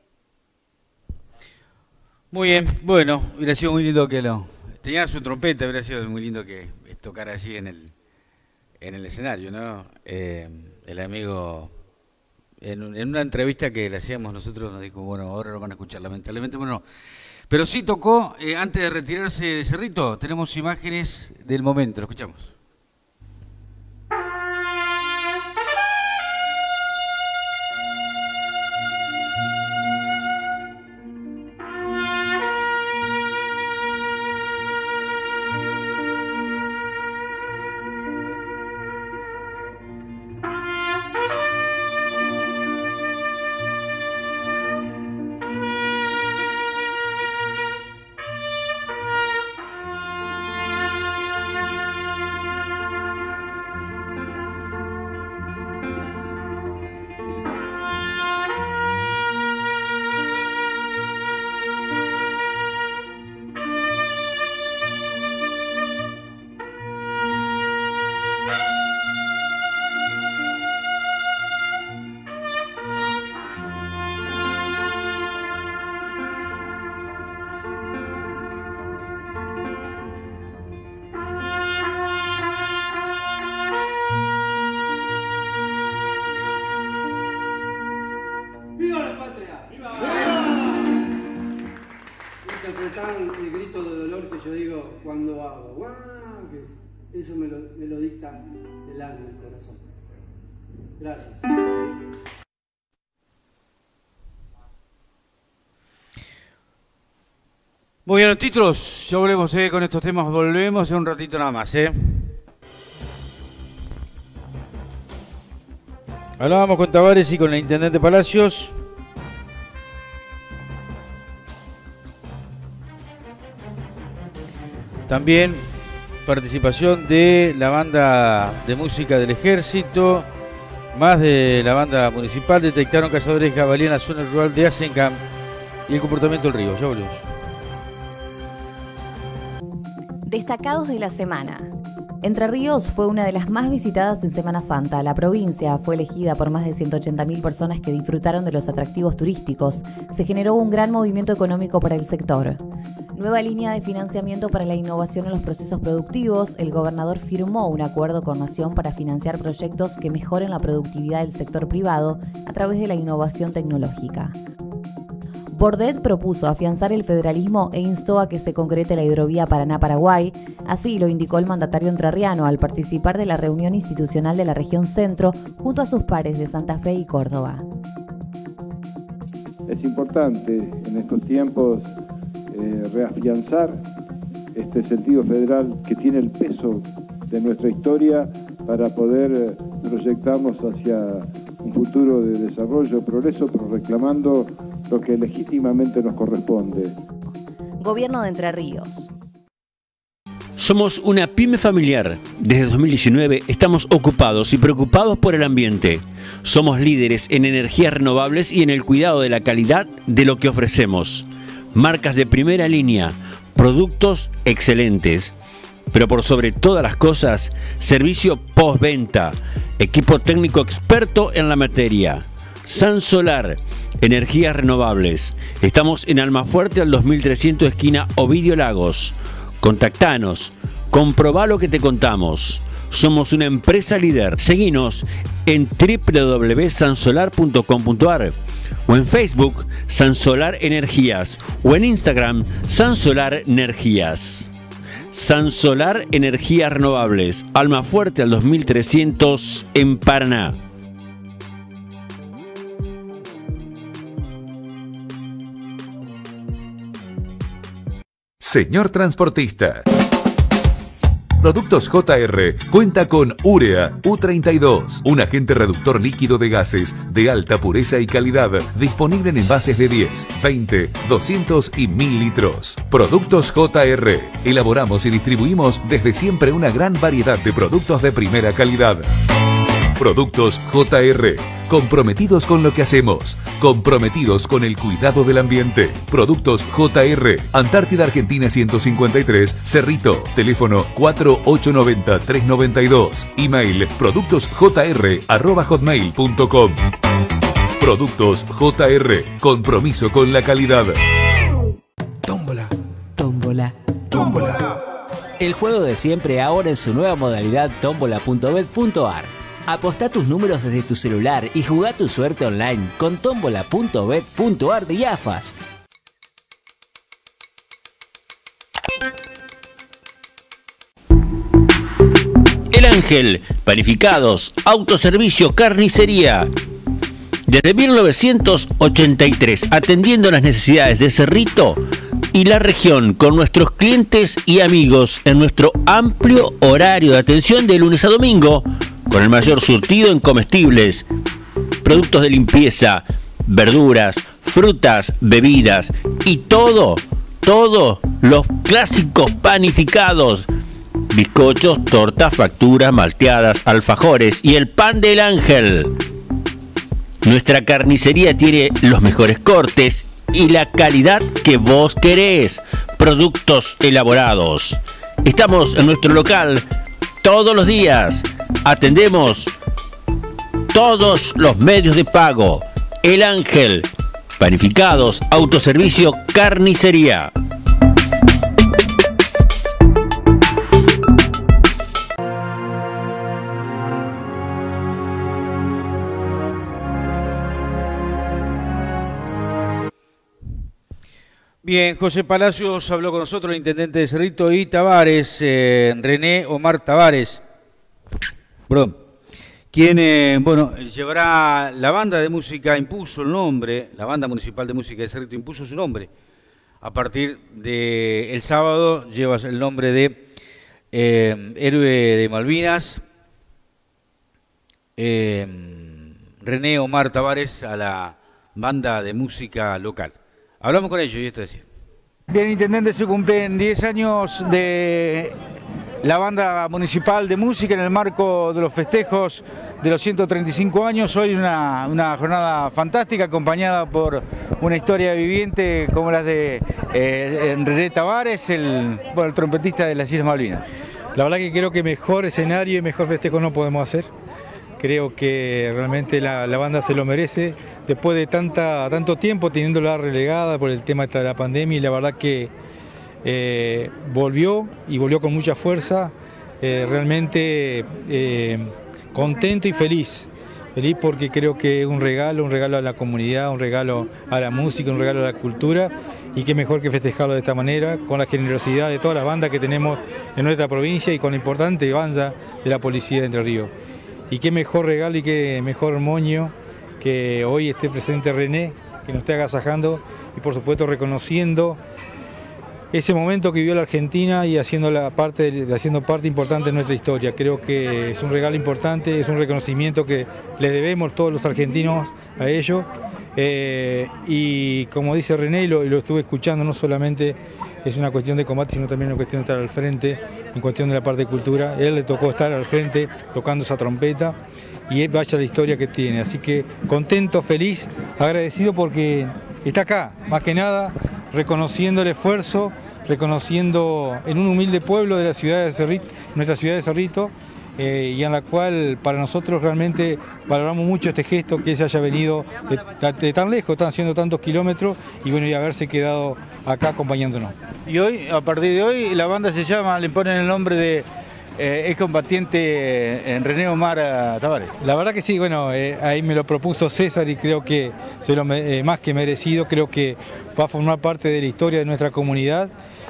Speaker 10: Muy bien, bueno, hubiera sido muy lindo que lo... Tenía su trompeta, hubiera sido muy lindo que tocara así en el escenario, ¿no? El amigo, en una entrevista que le hacíamos nosotros, nos dijo, bueno, ahora lo van a escuchar, lamentablemente, bueno, pero sí tocó, antes de retirarse de Cerrito, tenemos imágenes del momento, lo escuchamos.
Speaker 21: guagua, guau, que eso me lo dicta el alma, el corazón. Gracias.
Speaker 10: Muy bien, los títulos, ya volvemos con estos temas, volvemos en un ratito nada más. Hablábamos con Tavares y con el intendente Palacios. También participación de la banda de música del Ejército, más de la banda municipal. Detectaron cazadores de jabalí en la zona rural de Asencam y el comportamiento del río. Ya volvemos.
Speaker 4: Destacados de la semana. Entre Ríos fue una de las más visitadas en Semana Santa. La provincia fue elegida por más de 180.000 personas que disfrutaron de los atractivos turísticos. Se generó un gran movimiento económico para el sector. Nueva línea de financiamiento para la innovación en los procesos productivos. El gobernador firmó un acuerdo con Nación para financiar proyectos que mejoren la productividad del sector privado a través de la innovación tecnológica. Bordet propuso afianzar el federalismo e instó a que se concrete la hidrovía Paraná-Paraguay. Así lo indicó el mandatario entrerriano al participar de la reunión institucional de la región centro junto a sus pares de Santa Fe y Córdoba.
Speaker 6: Es importante en estos tiempos reafianzar este sentido federal que tiene el peso de nuestra historia para poder proyectarnos hacia un futuro de desarrollo, progreso, pero reclamando lo que legítimamente nos corresponde.
Speaker 4: Gobierno de Entre Ríos.
Speaker 16: Somos una pyme familiar. Desde 2019 estamos ocupados y preocupados por el ambiente. Somos líderes en energías renovables y en el cuidado de la calidad de lo que ofrecemos. Marcas de primera línea, productos excelentes. Pero por sobre todas las cosas, servicio postventa, equipo técnico experto en la materia. San Solar, energías renovables. Estamos en Almafuerte al 2300 esquina Ovidio Lagos. Contactanos, comprobá lo que te contamos. Somos una empresa líder. Seguinos en www.sansolar.com.ar o en Facebook Sansolar Energías o en Instagram Sansolar Energías. Sansolar Energías Renovables, Almafuerte al 2300 en Paraná.
Speaker 22: Señor transportista. Productos JR cuenta con Urea U32, un agente reductor líquido de gases de alta pureza y calidad, disponible en envases de 10, 20, 200 y 1000 litros. Productos JR, elaboramos y distribuimos desde siempre una gran variedad de productos de primera calidad. Productos JR, comprometidos con lo que hacemos, comprometidos con el cuidado del ambiente. Productos JR, Antártida Argentina 153, Cerrito, teléfono 4890-392, email productosjr@hotmail.com. Productos JR, compromiso con la calidad.
Speaker 19: Tómbola. Tómbola. Tómbola. El juego de siempre ahora en su nueva modalidad tómbola.bet.ar. Apostá tus números desde tu celular y jugá tu suerte online con tómbola.bet.ar de IAFAS.
Speaker 16: El Ángel, panificados, autoservicio, carnicería. Desde 1983, atendiendo las necesidades de Cerrito y la región con nuestros clientes y amigos en nuestro amplio horario de atención de lunes a domingo, con el mayor surtido en comestibles, productos de limpieza, verduras, frutas, bebidas y todos los clásicos panificados, bizcochos, tortas, facturas, malteadas, alfajores y el pan del Ángel. Nuestra carnicería tiene los mejores cortes y la calidad que vos querés. Productos elaborados. Estamos en nuestro local todos los días. Atendemos todos los medios de pago. El Ángel, panificados, autoservicio, carnicería.
Speaker 10: Bien, José Palacios habló con nosotros, el intendente de Cerrito, y Tavares, René Omar Tavares, perdón, quien, llevará la banda de música, impuso el nombre, la banda municipal de música de Cerrito impuso su nombre. A partir del sábado lleva el nombre de Héroe de Malvinas, René Omar Tavares, a la banda de música local. Hablamos con ellos y esto decía.
Speaker 2: Bien, intendente, se cumplen 10 años de la banda municipal de música en el marco de los festejos de los 135 años. Hoy una jornada fantástica acompañada por una historia viviente como las de René Tavares, el trompetista de las Islas Malvinas.
Speaker 5: La verdad que creo que mejor escenario y mejor festejo no podemos hacer. Creo que realmente la banda se lo merece, después de tanto tiempo teniéndola relegada por el tema de la pandemia, y la verdad que volvió con mucha fuerza, realmente contento y feliz porque creo que es un regalo a la comunidad, un regalo a la música, un regalo a la cultura, y qué mejor que festejarlo de esta manera, con la generosidad de todas las bandas que tenemos en nuestra provincia y con la importante banda de la Policía de Entre Ríos. Y qué mejor regalo y qué mejor moño que hoy esté presente René, que nos esté agasajando y por supuesto reconociendo ese momento que vivió la Argentina y haciendo parte importante de nuestra historia. Creo que es un regalo importante, es un reconocimiento que les debemos todos los argentinos a ellos. Y como dice René, y lo estuve escuchando, no solamente es una cuestión de combate, sino también una cuestión de estar al frente, en cuestión de la parte de cultura. A él le tocó estar al frente tocando esa trompeta y vaya la historia que tiene. Así que contento, feliz, agradecido porque está acá, más que nada, reconociendo el esfuerzo, reconociendo en un humilde pueblo de la ciudad de Cerrito, nuestra ciudad de Cerrito, y en la cual para nosotros realmente valoramos mucho este gesto, que se haya venido de tan lejos, están haciendo tantos kilómetros, y bueno, y haberse quedado acá acompañándonos.
Speaker 2: Y hoy, a partir de hoy, la banda se llama, le ponen el nombre de excombatiente René Omar Tavares.
Speaker 5: La verdad que sí, bueno, ahí me lo propuso César y creo que más que merecido, creo que va a formar parte de la historia de nuestra comunidad,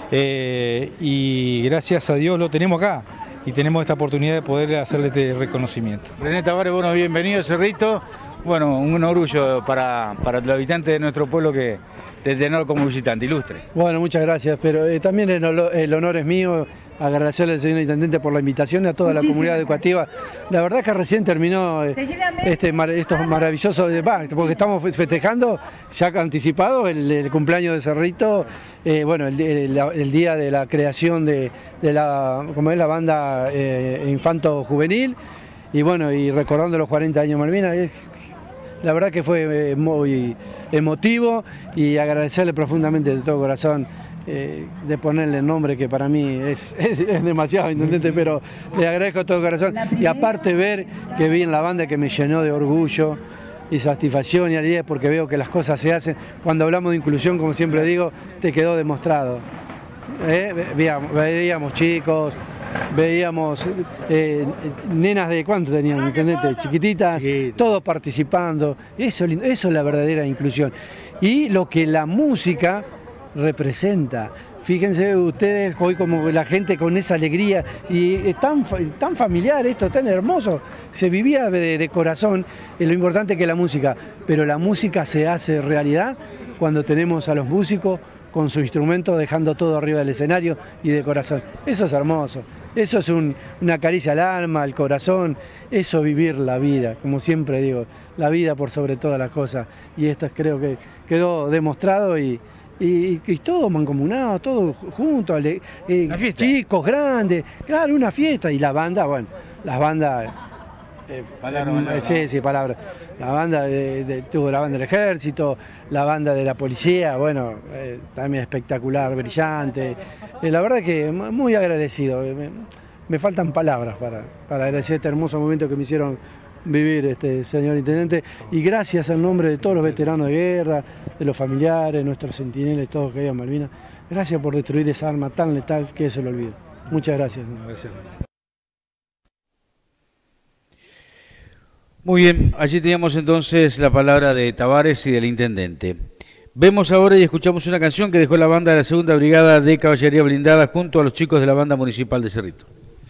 Speaker 5: y gracias a Dios lo tenemos acá. Y tenemos esta oportunidad de poder hacerle este reconocimiento.
Speaker 2: René Tavares, bueno, bienvenido a Cerrito. Bueno, un orgullo para los habitantes de nuestro pueblo de tenerlo como visitante ilustre.
Speaker 21: Bueno, muchas gracias, pero también el honor es mío. Agradecerle al señor intendente por la invitación y a toda la comunidad educativa. La verdad que recién terminó estos maravillosos, porque estamos festejando ya anticipado el cumpleaños de Cerrito, el día de la creación de la banda infanto juvenil, y bueno, y recordando los 40 años de Malvinas. La verdad que fue muy emotivo, y agradecerle profundamente de todo corazón de ponerle el nombre que para mí es demasiado, intendente, pero le agradezco de todo corazón, y aparte ver que vi en la banda que me llenó de orgullo y satisfacción y alegría, porque veo que las cosas se hacen. Cuando hablamos de inclusión, como siempre digo, te quedó demostrado. Veíamos chicos, veíamos nenas de ¿cuánto tenían, intendente? Chiquititas, sí, todos participando. Eso es la verdadera inclusión. Y lo que la música representa. Fíjense ustedes hoy como la gente con esa alegría, y tan familiar esto, tan hermoso, se vivía de corazón. Lo importante es que la música, pero la música se hace realidad cuando tenemos a los músicos con su instrumento dejando todo arriba del escenario y de corazón. Eso es hermoso, eso es una caricia al alma, al corazón, eso vivir la vida, como siempre digo, la vida por sobre todas las cosas, y esto creo que quedó demostrado, y todos mancomunados, todos juntos, chicos, grandes, claro, una fiesta, y la banda, bueno, las bandas, palabras, la banda tuvo la banda del ejército, la banda de la policía, bueno, también espectacular, brillante, la verdad que muy agradecido, me faltan palabras para agradecer este hermoso momento que me hicieron vivir, señor intendente, y gracias al nombre de todos los veteranos de guerra, de los familiares, nuestros centinelas, todos que hay en Malvinas, gracias por destruir esa arma tan letal que es el olvido. Muchas gracias. Gracias.
Speaker 10: Muy bien, allí teníamos entonces la palabra de Tavares y del intendente. Vemos ahora y escuchamos una canción que dejó la banda de la Segunda Brigada de Caballería Blindada junto a los chicos de la Banda Municipal de Cerrito.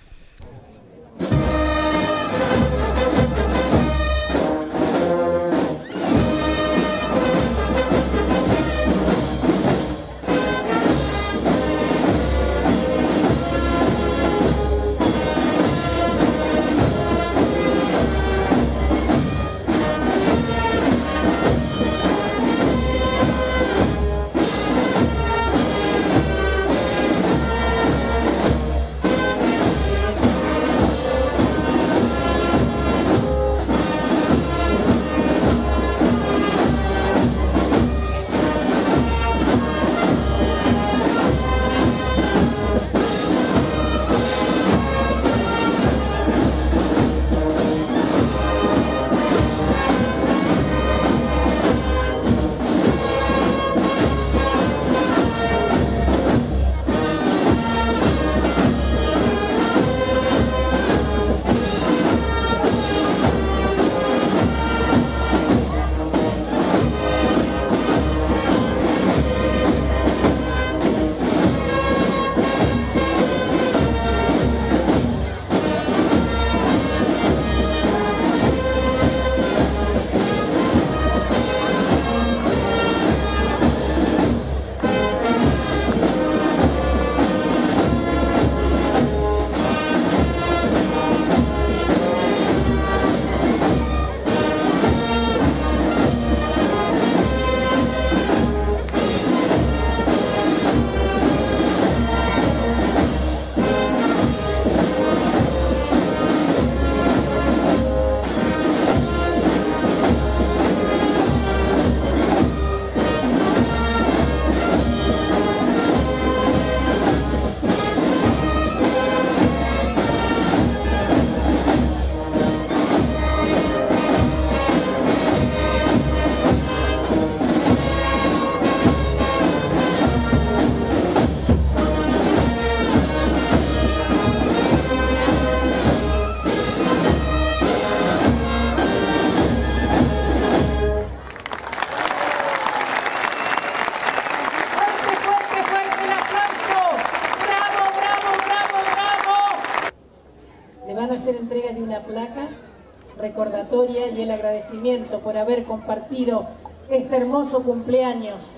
Speaker 20: Entrega de una placa recordatoria y el agradecimiento por haber compartido este hermoso cumpleaños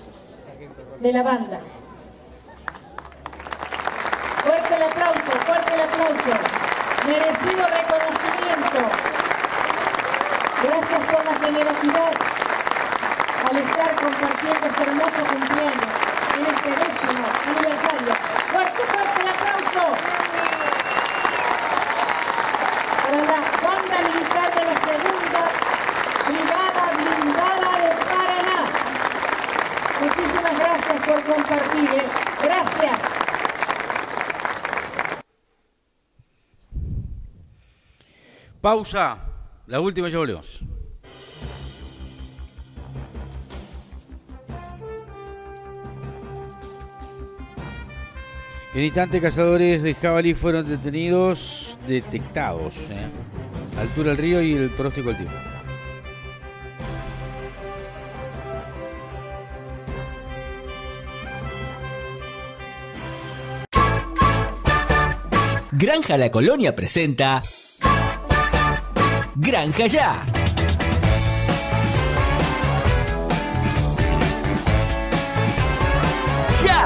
Speaker 20: de la banda. Fuerte el aplauso, merecido reconocimiento. Gracias por la generosidad al estar compartiendo este hermoso cumpleaños en este 10º aniversario. Fuerte el aplauso. Para la banda militar de la Segunda Brigada Blindada de Paraná. Muchísimas gracias por compartir. Gracias.
Speaker 10: Pausa. La última, ya volvemos. En instante, cazadores de jabalí fueron detectados. Altura del río y el pronóstico del tiempo.
Speaker 19: Granja La Colonia presenta Granja Ya. ¡Ya!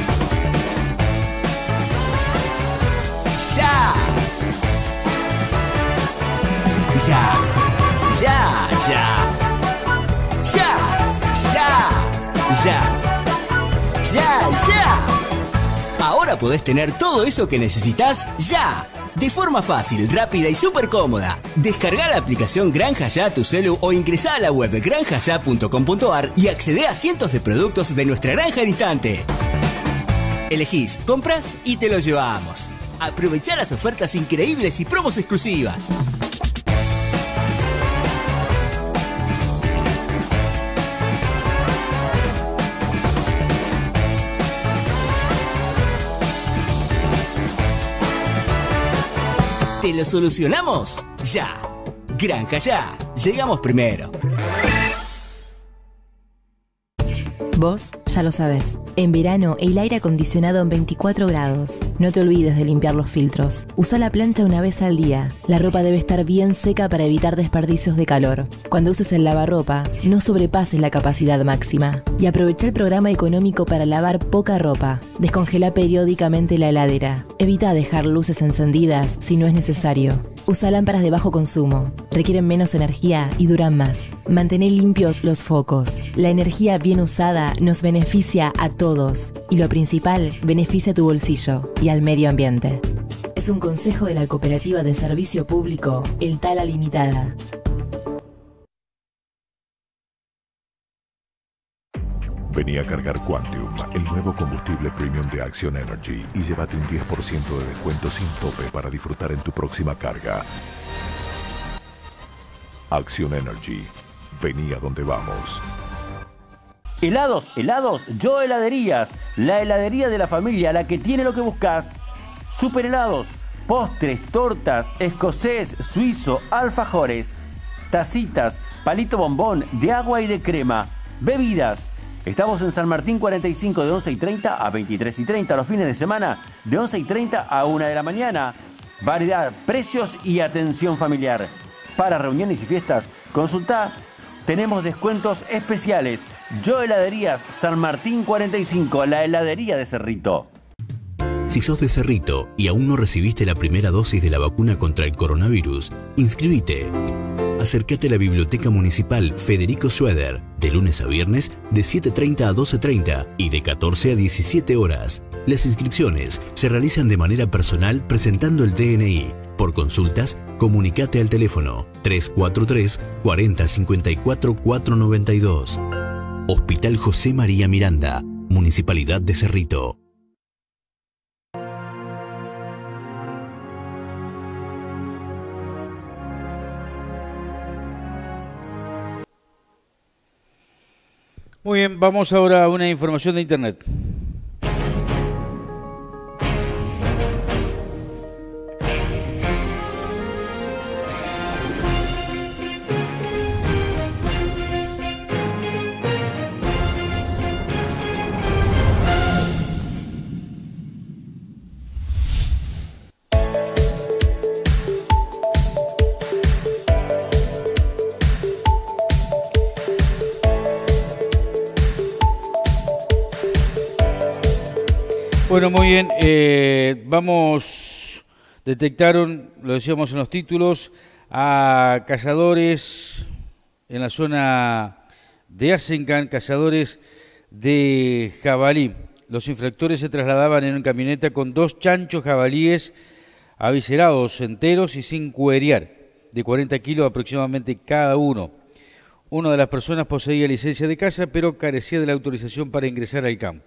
Speaker 19: ¡Ya! ¡Ya! ¡Ya! ¡Ya! ¡Ya! ¡Ya! ¡Ya! ¡Ya! Ahora podés tener todo eso que necesitas ya. De forma fácil, rápida y súper cómoda. Descarga la aplicación Granja Ya a tu celu o ingresá a la web granjaya.com.ar y accedé a cientos de productos de nuestra granja al instante. Elegís, compras y te los llevamos. Aprovechá las ofertas increíbles y promos exclusivas. ¿Te lo solucionamos? Ya. Granja Ya. Llegamos primero.
Speaker 7: Vos ya lo sabés. En verano, el aire acondicionado en 24 grados. No te olvides de limpiar los filtros. Usa la plancha una vez al día. La ropa debe estar bien seca para evitar desperdicios de calor. Cuando uses el lavarropa, no sobrepases la capacidad máxima. Y aprovecha el programa económico para lavar poca ropa. Descongela periódicamente la heladera. Evita dejar luces encendidas si no es necesario. Usa lámparas de bajo consumo. Requieren menos energía y duran más. Mantén limpios los focos. La energía bien usada nos beneficia a todos. Y lo principal, beneficia a tu bolsillo y al medio ambiente. Es un consejo de la Cooperativa de Servicio Público, El Tala Limitada.
Speaker 22: Vení a cargar Quantium, el nuevo combustible premium de Action Energy, y llévate un 10% de descuento sin tope para disfrutar en tu próxima carga. Action Energy. Vení a donde vamos.
Speaker 16: Helados, Yo Heladerías. La heladería de la familia, la que tiene lo que buscas. Super helados, postres, tortas, escocés, suizo, alfajores, tacitas, palito bombón, de agua y de crema. Bebidas. Estamos en San Martín 45 de 11:30 a 23:30 los fines de semana, de 11:30 a 1 de la mañana. Variedad, precios y atención familiar. Para reuniones y fiestas, consulta. Tenemos descuentos especiales. Yo Heladerías, San Martín 45, la heladería de Cerrito.
Speaker 9: Si sos de Cerrito y aún no recibiste la primera dosis de la vacuna contra el coronavirus, inscribite. Acércate a la Biblioteca Municipal Federico Schroeder, de lunes a viernes, de 7:30 a 12:30 y de 14 a 17 horas. Las inscripciones se realizan de manera personal presentando el DNI. Por consultas, comunicate al teléfono 343 40 54 492. Hospital José María Miranda, Municipalidad de Cerrito.
Speaker 10: Muy bien, vamos ahora a una información de internet. Bueno, muy bien, detectaron, lo decíamos en los títulos, a cazadores en la zona de Asencan, cazadores de jabalí. Los infractores se trasladaban en una camioneta con 2 chanchos jabalíes aviserados, enteros y sin cuerear, de 40 kilos aproximadamente cada uno. Una de las personas poseía licencia de caza, pero carecía de la autorización para ingresar al campo.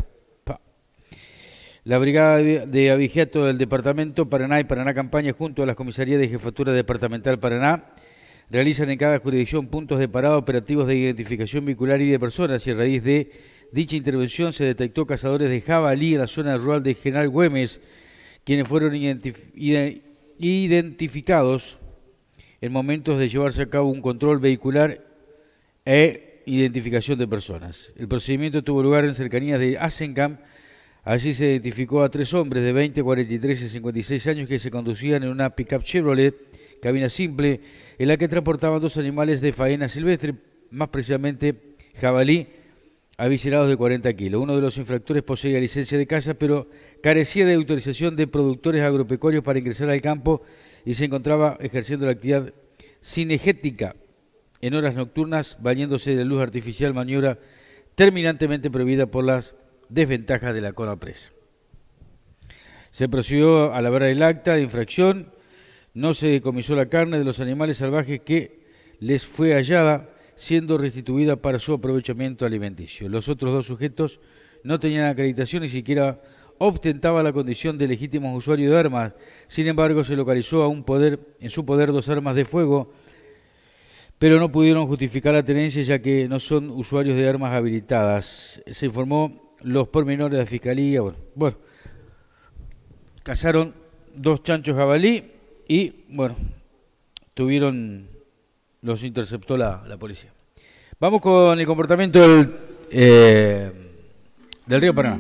Speaker 10: La Brigada de Abigeato del Departamento Paraná y Paraná Campaña, junto a las Comisarías de Jefatura Departamental Paraná, realizan en cada jurisdicción puntos de parada operativos de identificación vehicular y de personas, y a raíz de dicha intervención se detectó cazadores de jabalí en la zona rural de General Güemes, quienes fueron identificados en momentos de llevarse a cabo un control vehicular e identificación de personas. El procedimiento tuvo lugar en cercanías de Asencan. Allí se identificó a 3 hombres de 20, 43 y 56 años que se conducían en una pick-up Chevrolet, cabina simple, en la que transportaban 2 animales de faena silvestre, más precisamente jabalí, aviserados de 40 kilos. Uno de los infractores poseía licencia de caza, pero carecía de autorización de productores agropecuarios para ingresar al campo y se encontraba ejerciendo la actividad cinegética en horas nocturnas, valiéndose de la luz artificial, maniobra terminantemente prohibida por las desventajas de la CONAPRES. Se procedió a labrar el acta de infracción, no se decomisó la carne de los animales salvajes que les fue hallada, siendo restituida para su aprovechamiento alimenticio. Los otros 2 sujetos no tenían acreditación, ni siquiera ostentaba la condición de legítimos usuarios de armas. Sin embargo, se localizó en su poder 2 armas de fuego, pero no pudieron justificar la tenencia ya que no son usuarios de armas habilitadas. Se informó los pormenores de la Fiscalía. Bueno, cazaron 2 chanchos jabalí y, los interceptó la policía. Vamos con el comportamiento del del Río Paraná.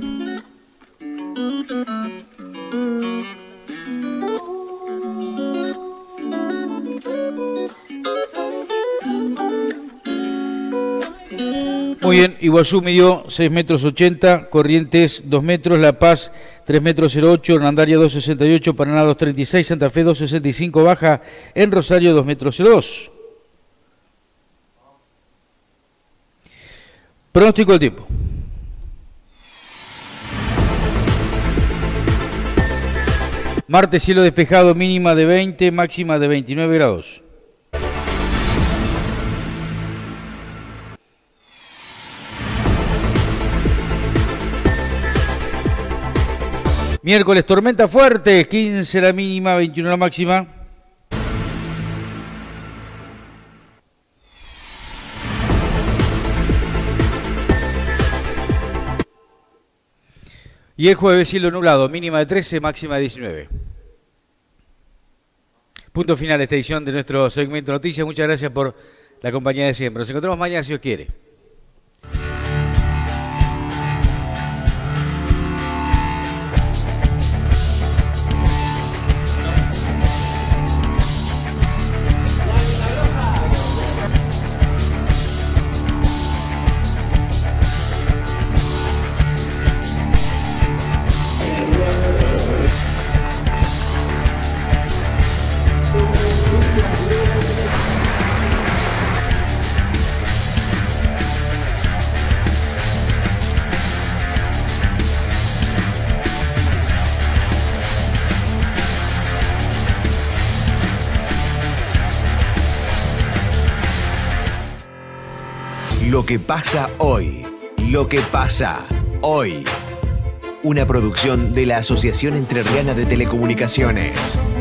Speaker 10: Muy bien, Iguazú midió 6,80 metros, Corrientes 2 metros, La Paz 3,08 metros, Hernandaria 2,68, Paraná 2,36, Santa Fe 2,65, baja en Rosario 2,02 metros. Pronóstico del tiempo. Martes, cielo despejado, mínima de 20, máxima de 29 grados. Miércoles, tormenta fuerte, 15 la mínima, 21 la máxima. Y el jueves, cielo nublado, mínima de 13, máxima de 19. Punto final de esta edición de nuestro segmento Noticias. Muchas gracias por la compañía de siempre. Nos encontramos mañana si Dios quiere.
Speaker 1: Lo que pasa hoy. Lo que pasa hoy. Una producción de la Asociación Entrerriana de Telecomunicaciones.